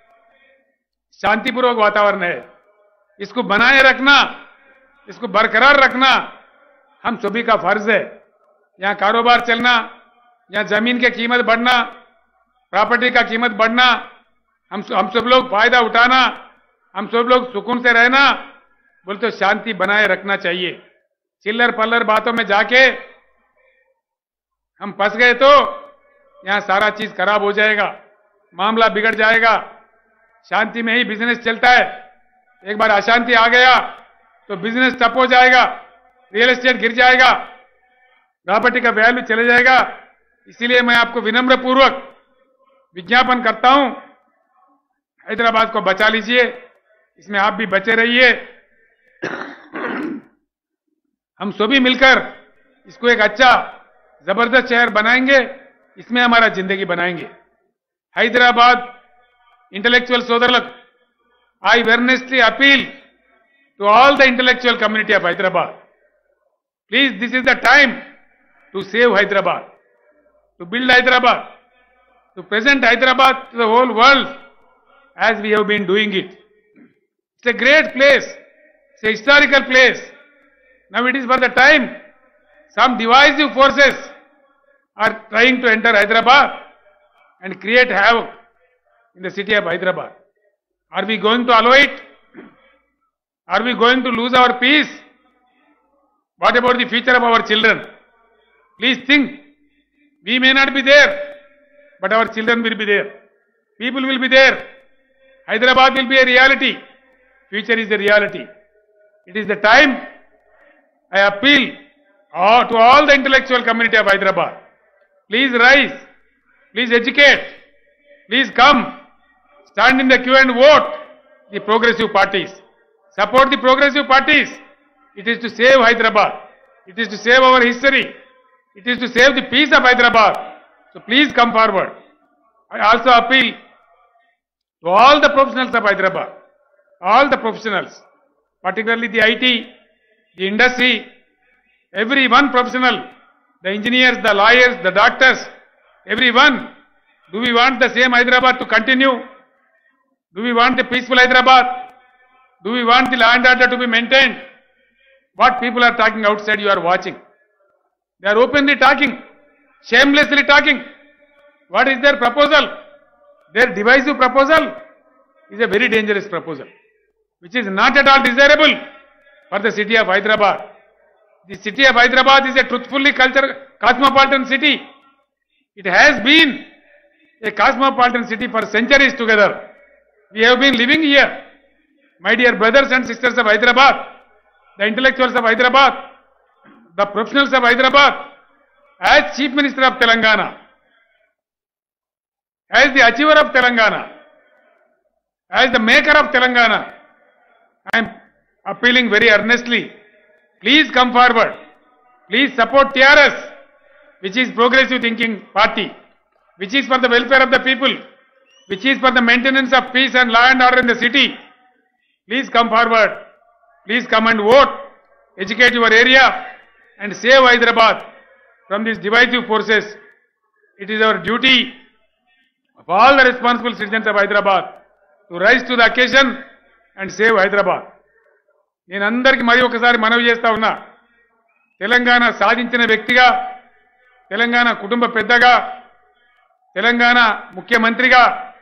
[SPEAKER 1] शांतिपूर्वक वातावरण है. इसको बनाए रखना, इसको बरकरार रखना हम सभी का फर्ज है. यहां कारोबार चलना, यहां जमीन की कीमत बढ़ना, प्रॉपर्टी का कीमत बढ़ना, हम हम सब लोग फायदा उठाना, हम सब लोग सुकून से रहना, बोले तो शांति बनाए रखना चाहिए. चिल्लर पल्लर बातों में जाके हम फंस गए तो यहां सारा चीज खराब हो जाएगा, मामला बिगड़ जाएगा। शांति में ही बिजनेस चलता है, एक बार अशांति आ गया तो बिजनेस ठप हो जाएगा, रियल एस्टेट गिर जाएगा, प्रॉपर्टी का वैल्यू चले जाएगा। इसीलिए मैं आपको विनम्र पूर्वक विज्ञापन करता हूं, हैदराबाद को बचा लीजिए, इसमें आप भी बचे रहिए। हम सभी मिलकर इसको एक अच्छा जबरदस्त शहर बनाएंगे, इसमें हमारा जिंदगी बनाएंगे। हैदराबाद इंटेलेक्चुअल सोदरुలకు I earnestly appeal to all the intellectual community of Hyderabad. Please, this is the time to save Hyderabad, to build Hyderabad, to present Hyderabad to the whole world as we have been doing it. It's a great place. It's a historical place. Now it is for the time some divisive forces are trying to enter Hyderabad and create havoc in the city of Hyderabad. Are we going to allow it? Are we going to lose our peace? What about the future of our children? Please think. We may not be there, but our children will be there. People will be there. Hyderabad will be a reality. Future is a reality. It is the time I appeal uh, to all the intellectual community of Hyderabad. Please rise. Please educate. Please come. Stand in the queue and vote the progressive parties. Support the progressive parties. It is to save Hyderabad. It is to save our history. It is to save the peace of Hyderabad. So please come forward. I also appeal to all the professionals of Hyderabad, all the professionals, particularly the I T, the industry, every one professional, the engineers, the lawyers, the doctors, everyone. Do we want the same Hyderabad to continue? Do we want a peaceful Hyderabad? Do we want the law and order to be maintained? What people are talking outside, you are watching. They are openly talking, shamelessly talking. What is their proposal? Their divisive proposal is a very dangerous proposal, which is not at all desirable for the city of Hyderabad. The city of Hyderabad is a truthfully cultural, cosmopolitan city. It has been a cosmopolitan city for centuries together. We have been living here. My dear brothers and sisters of Hyderabad, the intellectuals of Hyderabad, the professionals of Hyderabad, as Chief Minister of Telangana, as the achiever of Telangana, as the maker of Telangana, I am appealing very earnestly. Please come forward. Please support T R S, which is progressive thinking party, which is for the welfare of the people, which is for the maintenance of peace and law and order in the city. Please come forward. Please come and vote. Educate your area and save Hyderabad from these divisive forces. It is our duty of all the responsible citizens of Hyderabad to rise to the occasion and save Hyderabad. నేను అందరికీ మరి ఒకసారి మనవి చేస్తా ఉన్నా, తెలంగాణ సాధించిన వ్యక్తిగా, తెలంగాణ కుటుంబ పెద్దగా, తెలంగాణ ముఖ్యమంత్రిగా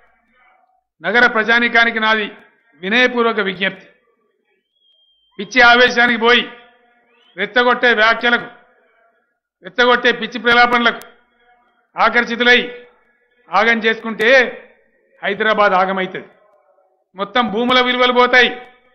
[SPEAKER 1] నగర ప్రజానీకానికి నాది వినయపూర్వక విజ్ఞప్తి. పిచ్చి ఆవేశానికి పోయి రెచ్చగొట్టే వ్యాఖ్యలకు, రెచ్చగొట్టే పిచ్చి ప్రలాపనలకు ఆకర్షితులై ఆగం చేసుకుంటే హైదరాబాద్ ఆగమైతుంది. మొత్తం భూముల విలువలు పోతాయి,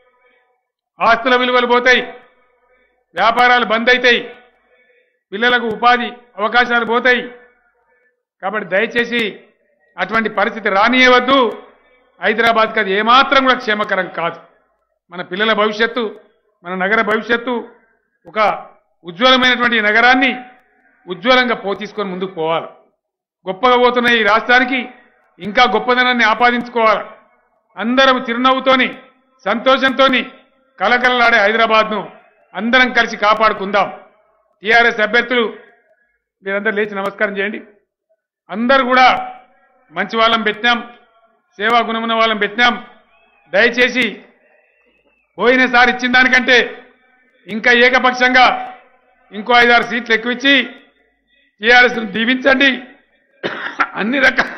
[SPEAKER 1] ఆస్తుల విలువలు పోతాయి, వ్యాపారాలు బంద్ అవుతాయి, పిల్లలకు ఉపాధి అవకాశాలు పోతాయి. కాబట్టి దయచేసి అటువంటి పరిస్థితి రానియవద్దు. హైదరాబాద్కి అది ఏమాత్రం కూడా క్షేమకరం కాదు. మన పిల్లల భవిష్యత్తు, మన నగర భవిష్యత్తు, ఒక ఉజ్వలమైనటువంటి నగరాన్ని ఉజ్వలంగా పోతీసుకొని ముందుకు పోవాలి. గొప్పగా పోతున్న ఈ రాష్ట్రానికి ఇంకా గొప్పదనాన్ని ఆపాదించుకోవాలి. అందరం చిరునవ్వుతోని, సంతోషంతోని కలకలలాడే హైదరాబాద్ను అందరం కలిసి కాపాడుకుందాం. టీఆర్ఎస్ అభ్యర్థులు మీరందరూ లేచి నమస్కారం చేయండి. అందరూ కూడా మంచి వాళ్ళం పెట్టినాం, సేవా గుణమున్న వాళ్ళం పెట్టినాం. దయచేసి పోయినసారి ఇచ్చిన దానికంటే ఇంకా ఏకపక్షంగా ఇంకో ఐదారు సీట్లు ఎక్కువ ఇచ్చి టీఆర్ఎస్ను దీవించండి. అన్ని రకాల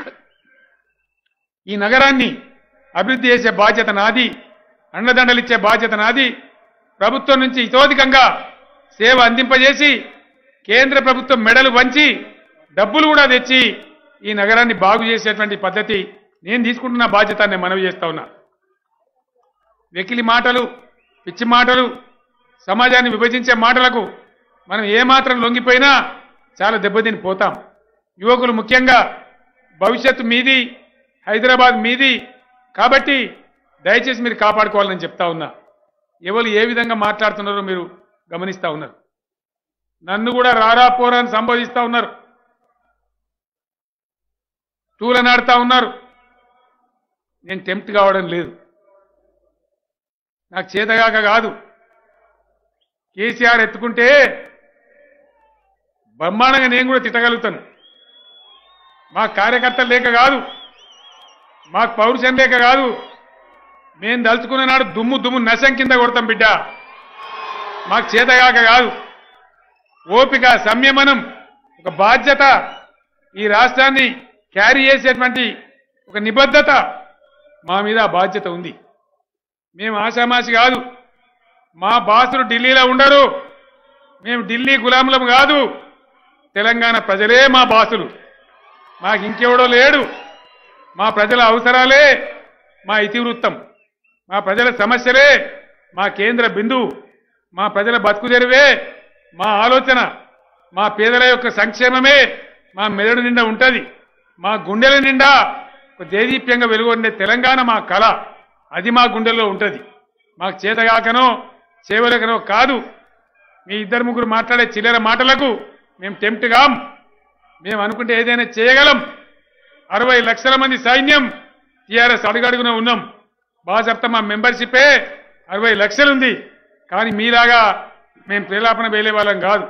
[SPEAKER 1] ఈ నగరాన్ని అభివృద్ధి చేసే బాధ్యత నాది, అండదండలు ఇచ్చే బాధ్యత నాది. ప్రభుత్వం నుంచి ఇతోధికంగా సేవ అందింపజేసి కేంద్ర ప్రభుత్వం మెడలు వంచి డబ్బులు కూడా తెచ్చి ఈ నగరాన్ని బాగు చేసేటువంటి పద్ధతి నేను తీసుకుంటున్న బాధ్యత నేను మనవి చేస్తా ఉన్నా. వెకిలి మాటలు, పిచ్చి మాటలు, సమాజాన్ని విభజించే మాటలకు మనం ఏమాత్రం లొంగిపోయినా చాలా దెబ్బతిని పోతాం. యువకులు ముఖ్యంగా భవిష్యత్తు మీది, హైదరాబాద్ మీది కాబట్టి దయచేసి మీరు కాపాడుకోవాలని చెప్తా ఉన్నా. ఎవరు ఏ విధంగా మాట్లాడుతున్నారో మీరు గమనిస్తా ఉన్నారు. నన్ను కూడా రారా పోరా అని సంబోధిస్తా ఉన్నారు, తూలనాడుతా ఉన్నారు. నేను టెంప్ట్ కావడం లేదు, నాకు చేతగాక కాదు. కేసీఆర్ ఎత్తుకుంటే బ్రహ్మాండంగా నేను కూడా తిట్టగలుగుతాను. మా కార్యకర్తలు లేక కాదు, మాకు పౌరుషం లేక కాదు. మేము దలుచుకున్న నాడు దుమ్ము దుమ్ము నశం కింద కొడతాం బిడ్డ. మాకు చేతగాక కాదు. ఓపిక, సంయమనం, ఒక బాధ్యత, ఈ రాష్ట్రాన్ని క్యారీ చేసేటువంటి ఒక నిబద్ధత మా మీద ఆ బాధ్యత ఉంది. మేము ఆషామాషి కాదు. మా బాసులు ఢిల్లీలో ఉండరు. మేము ఢిల్లీ గులాములం కాదు. తెలంగాణ ప్రజలే మా బాసులు. మాకు ఇంకెవడో లేడు. మా ప్రజల అవసరాలే మా ఇతివృత్తం, మా ప్రజల సమస్యలే మా కేంద్ర బిందువు, మా ప్రజల బతుకుదెరువే మా ఆలోచన, మా పేదల యొక్క సంక్షేమమే మా మెదడు నిండా ఉంటుంది. మా గుండెల నిండా ఒక దేదీప్యంగా వెలుగొండే తెలంగాణ మా కళ, అది మా గుండెల్లో ఉంటుంది. మాకు చేతగాకనో చేవలకనో కాదు. మీ ఇద్దరు ముగ్గురు మాట్లాడే చిల్లర మాటలకు మేము టెంప్ట్ కాం. మేము అనుకుంటే ఏదైనా చేయగలం. అరవై లక్షల మంది సైన్యం టీఆర్ఎస్ అడుగడుగున ఉన్నాం. బాగా చెప్తా, మా మెంబర్షిపే అరవై లక్షలు ఉంది. కానీ మీలాగా మేము ప్రేలాపన వేలే వాళ్ళం కాదు.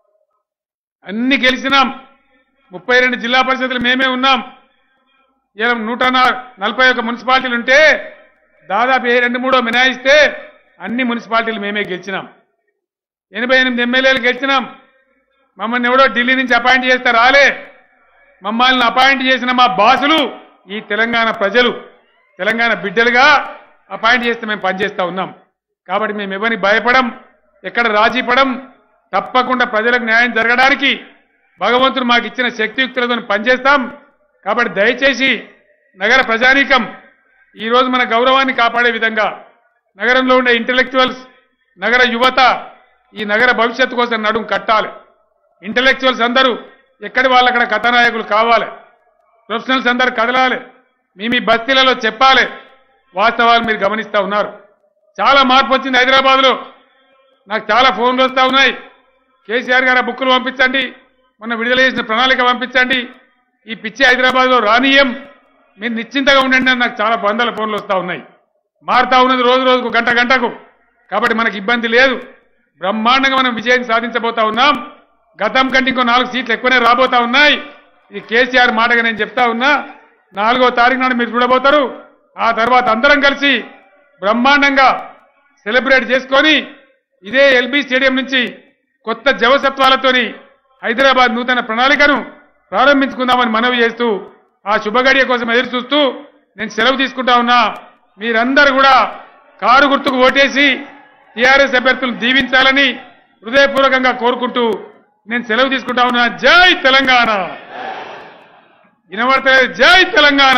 [SPEAKER 1] అన్ని గెలిచినాం. ముప్పై రెండు జిల్లా పరిషత్తులు మేమే ఉన్నాం. ఇలా నూట నలభై ఒక్క మున్సిపాలిటీలు ఉంటే దాదాపు ఏ రెండు మూడో మినాయిస్తే అన్ని మున్సిపాలిటీలు మేమే గెలిచినాం. ఎనభై ఎనిమిది ఎమ్మెల్యేలు గెలిచినాం. మమ్మల్ని ఎవడో ఢిల్లీ నుంచి అపాయింట్ చేస్తే రాలే. మమ్మల్ని అపాయింట్ చేసిన మా బాసులు ఈ తెలంగాణ ప్రజలు, తెలంగాణ బిడ్డలుగా అపాయింట్ చేస్తే మేము పనిచేస్తా ఉన్నాం. కాబట్టి మేము ఎవరిని భయపడం, ఎక్కడ రాజీ పడం. తప్పకుండా ప్రజలకు న్యాయం జరగడానికి భగవంతుడు మాకు ఇచ్చిన శక్తియుక్తులతో పనిచేస్తాం. కాబట్టి దయచేసి నగర ప్రజానీకం ఈరోజు మన గౌరవాన్ని కాపాడే విధంగా నగరంలో ఉండే ఇంటెలెక్చువల్స్, నగర యువత ఈ నగర భవిష్యత్తు కోసం నడుం కట్టాలి. ఇంటెలెక్చువల్స్ అందరూ ఎక్కడి వాళ్ళు అక్కడ కథానాయకులు కావాలి. ప్రొఫెషనల్స్ అందరూ కదలాలి. మీ మీ బస్తీలలో చెప్పాలి. వాస్తవాలు మీరు గమనిస్తూ ఉన్నారు. చాలా మార్పు వచ్చింది హైదరాబాద్లో. నాకు చాలా ఫోన్లు వస్తూ ఉన్నాయి. కేసీఆర్ గారు బుక్కులు పంపించండి, మొన్న విడుదల చేసిన ప్రణాళిక పంపించండి, ఈ పిచ్చి హైదరాబాద్లో రానియం, మీరు నిశ్చింతగా ఉండండి అని నాకు చాలా వందల ఫోన్లు వస్తూ ఉన్నాయి. మారుతా ఉన్నది రోజు రోజుకు, గంట గంటకు. కాబట్టి మనకు ఇబ్బంది లేదు. బ్రహ్మాండంగా మనం విజయం సాధించబోతా ఉన్నాం. గతం కంటే ఇంకో నాలుగు సీట్లు ఎక్కువనే రాబోతా ఉన్నాయి. ఇది కేసీఆర్ మాటగా నేను చెప్తా ఉన్నా. నాలుగో తారీఖు నాడు మీరు చూడబోతారు. ఆ తర్వాత అందరం కలిసి బ్రహ్మాండంగా సెలబ్రేట్ చేసుకొని ఇదే ఎల్బీ స్టేడియం నుంచి కొత్త జవసత్వాలతోని హైదరాబాద్ నూతన ప్రణాళికను ప్రారంభించుకుందామని మనవి చేస్తూ ఆ శుభగడియ కోసం ఎదురు చూస్తూ నేను సెలవు తీసుకుంటా ఉన్నా. మీరందరూ కూడా కారు గుర్తుకు ఓటేసి టీఆర్ఎస్ అభ్యర్థులను దీవించాలని హృదయపూర్వకంగా కోరుకుంటూ నేను సెలవు తీసుకుంటా ఉన్నా. జై తెలంగాణ. వినబడతలేదు? జై తెలంగాణ.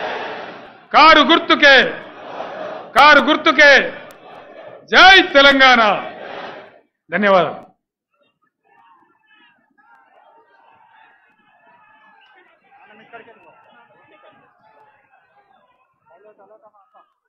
[SPEAKER 1] కారు గుర్తుకే, కారు గుర్తుకే. జై తెలంగాణ. ధన్యవాదాలు. चलो चलो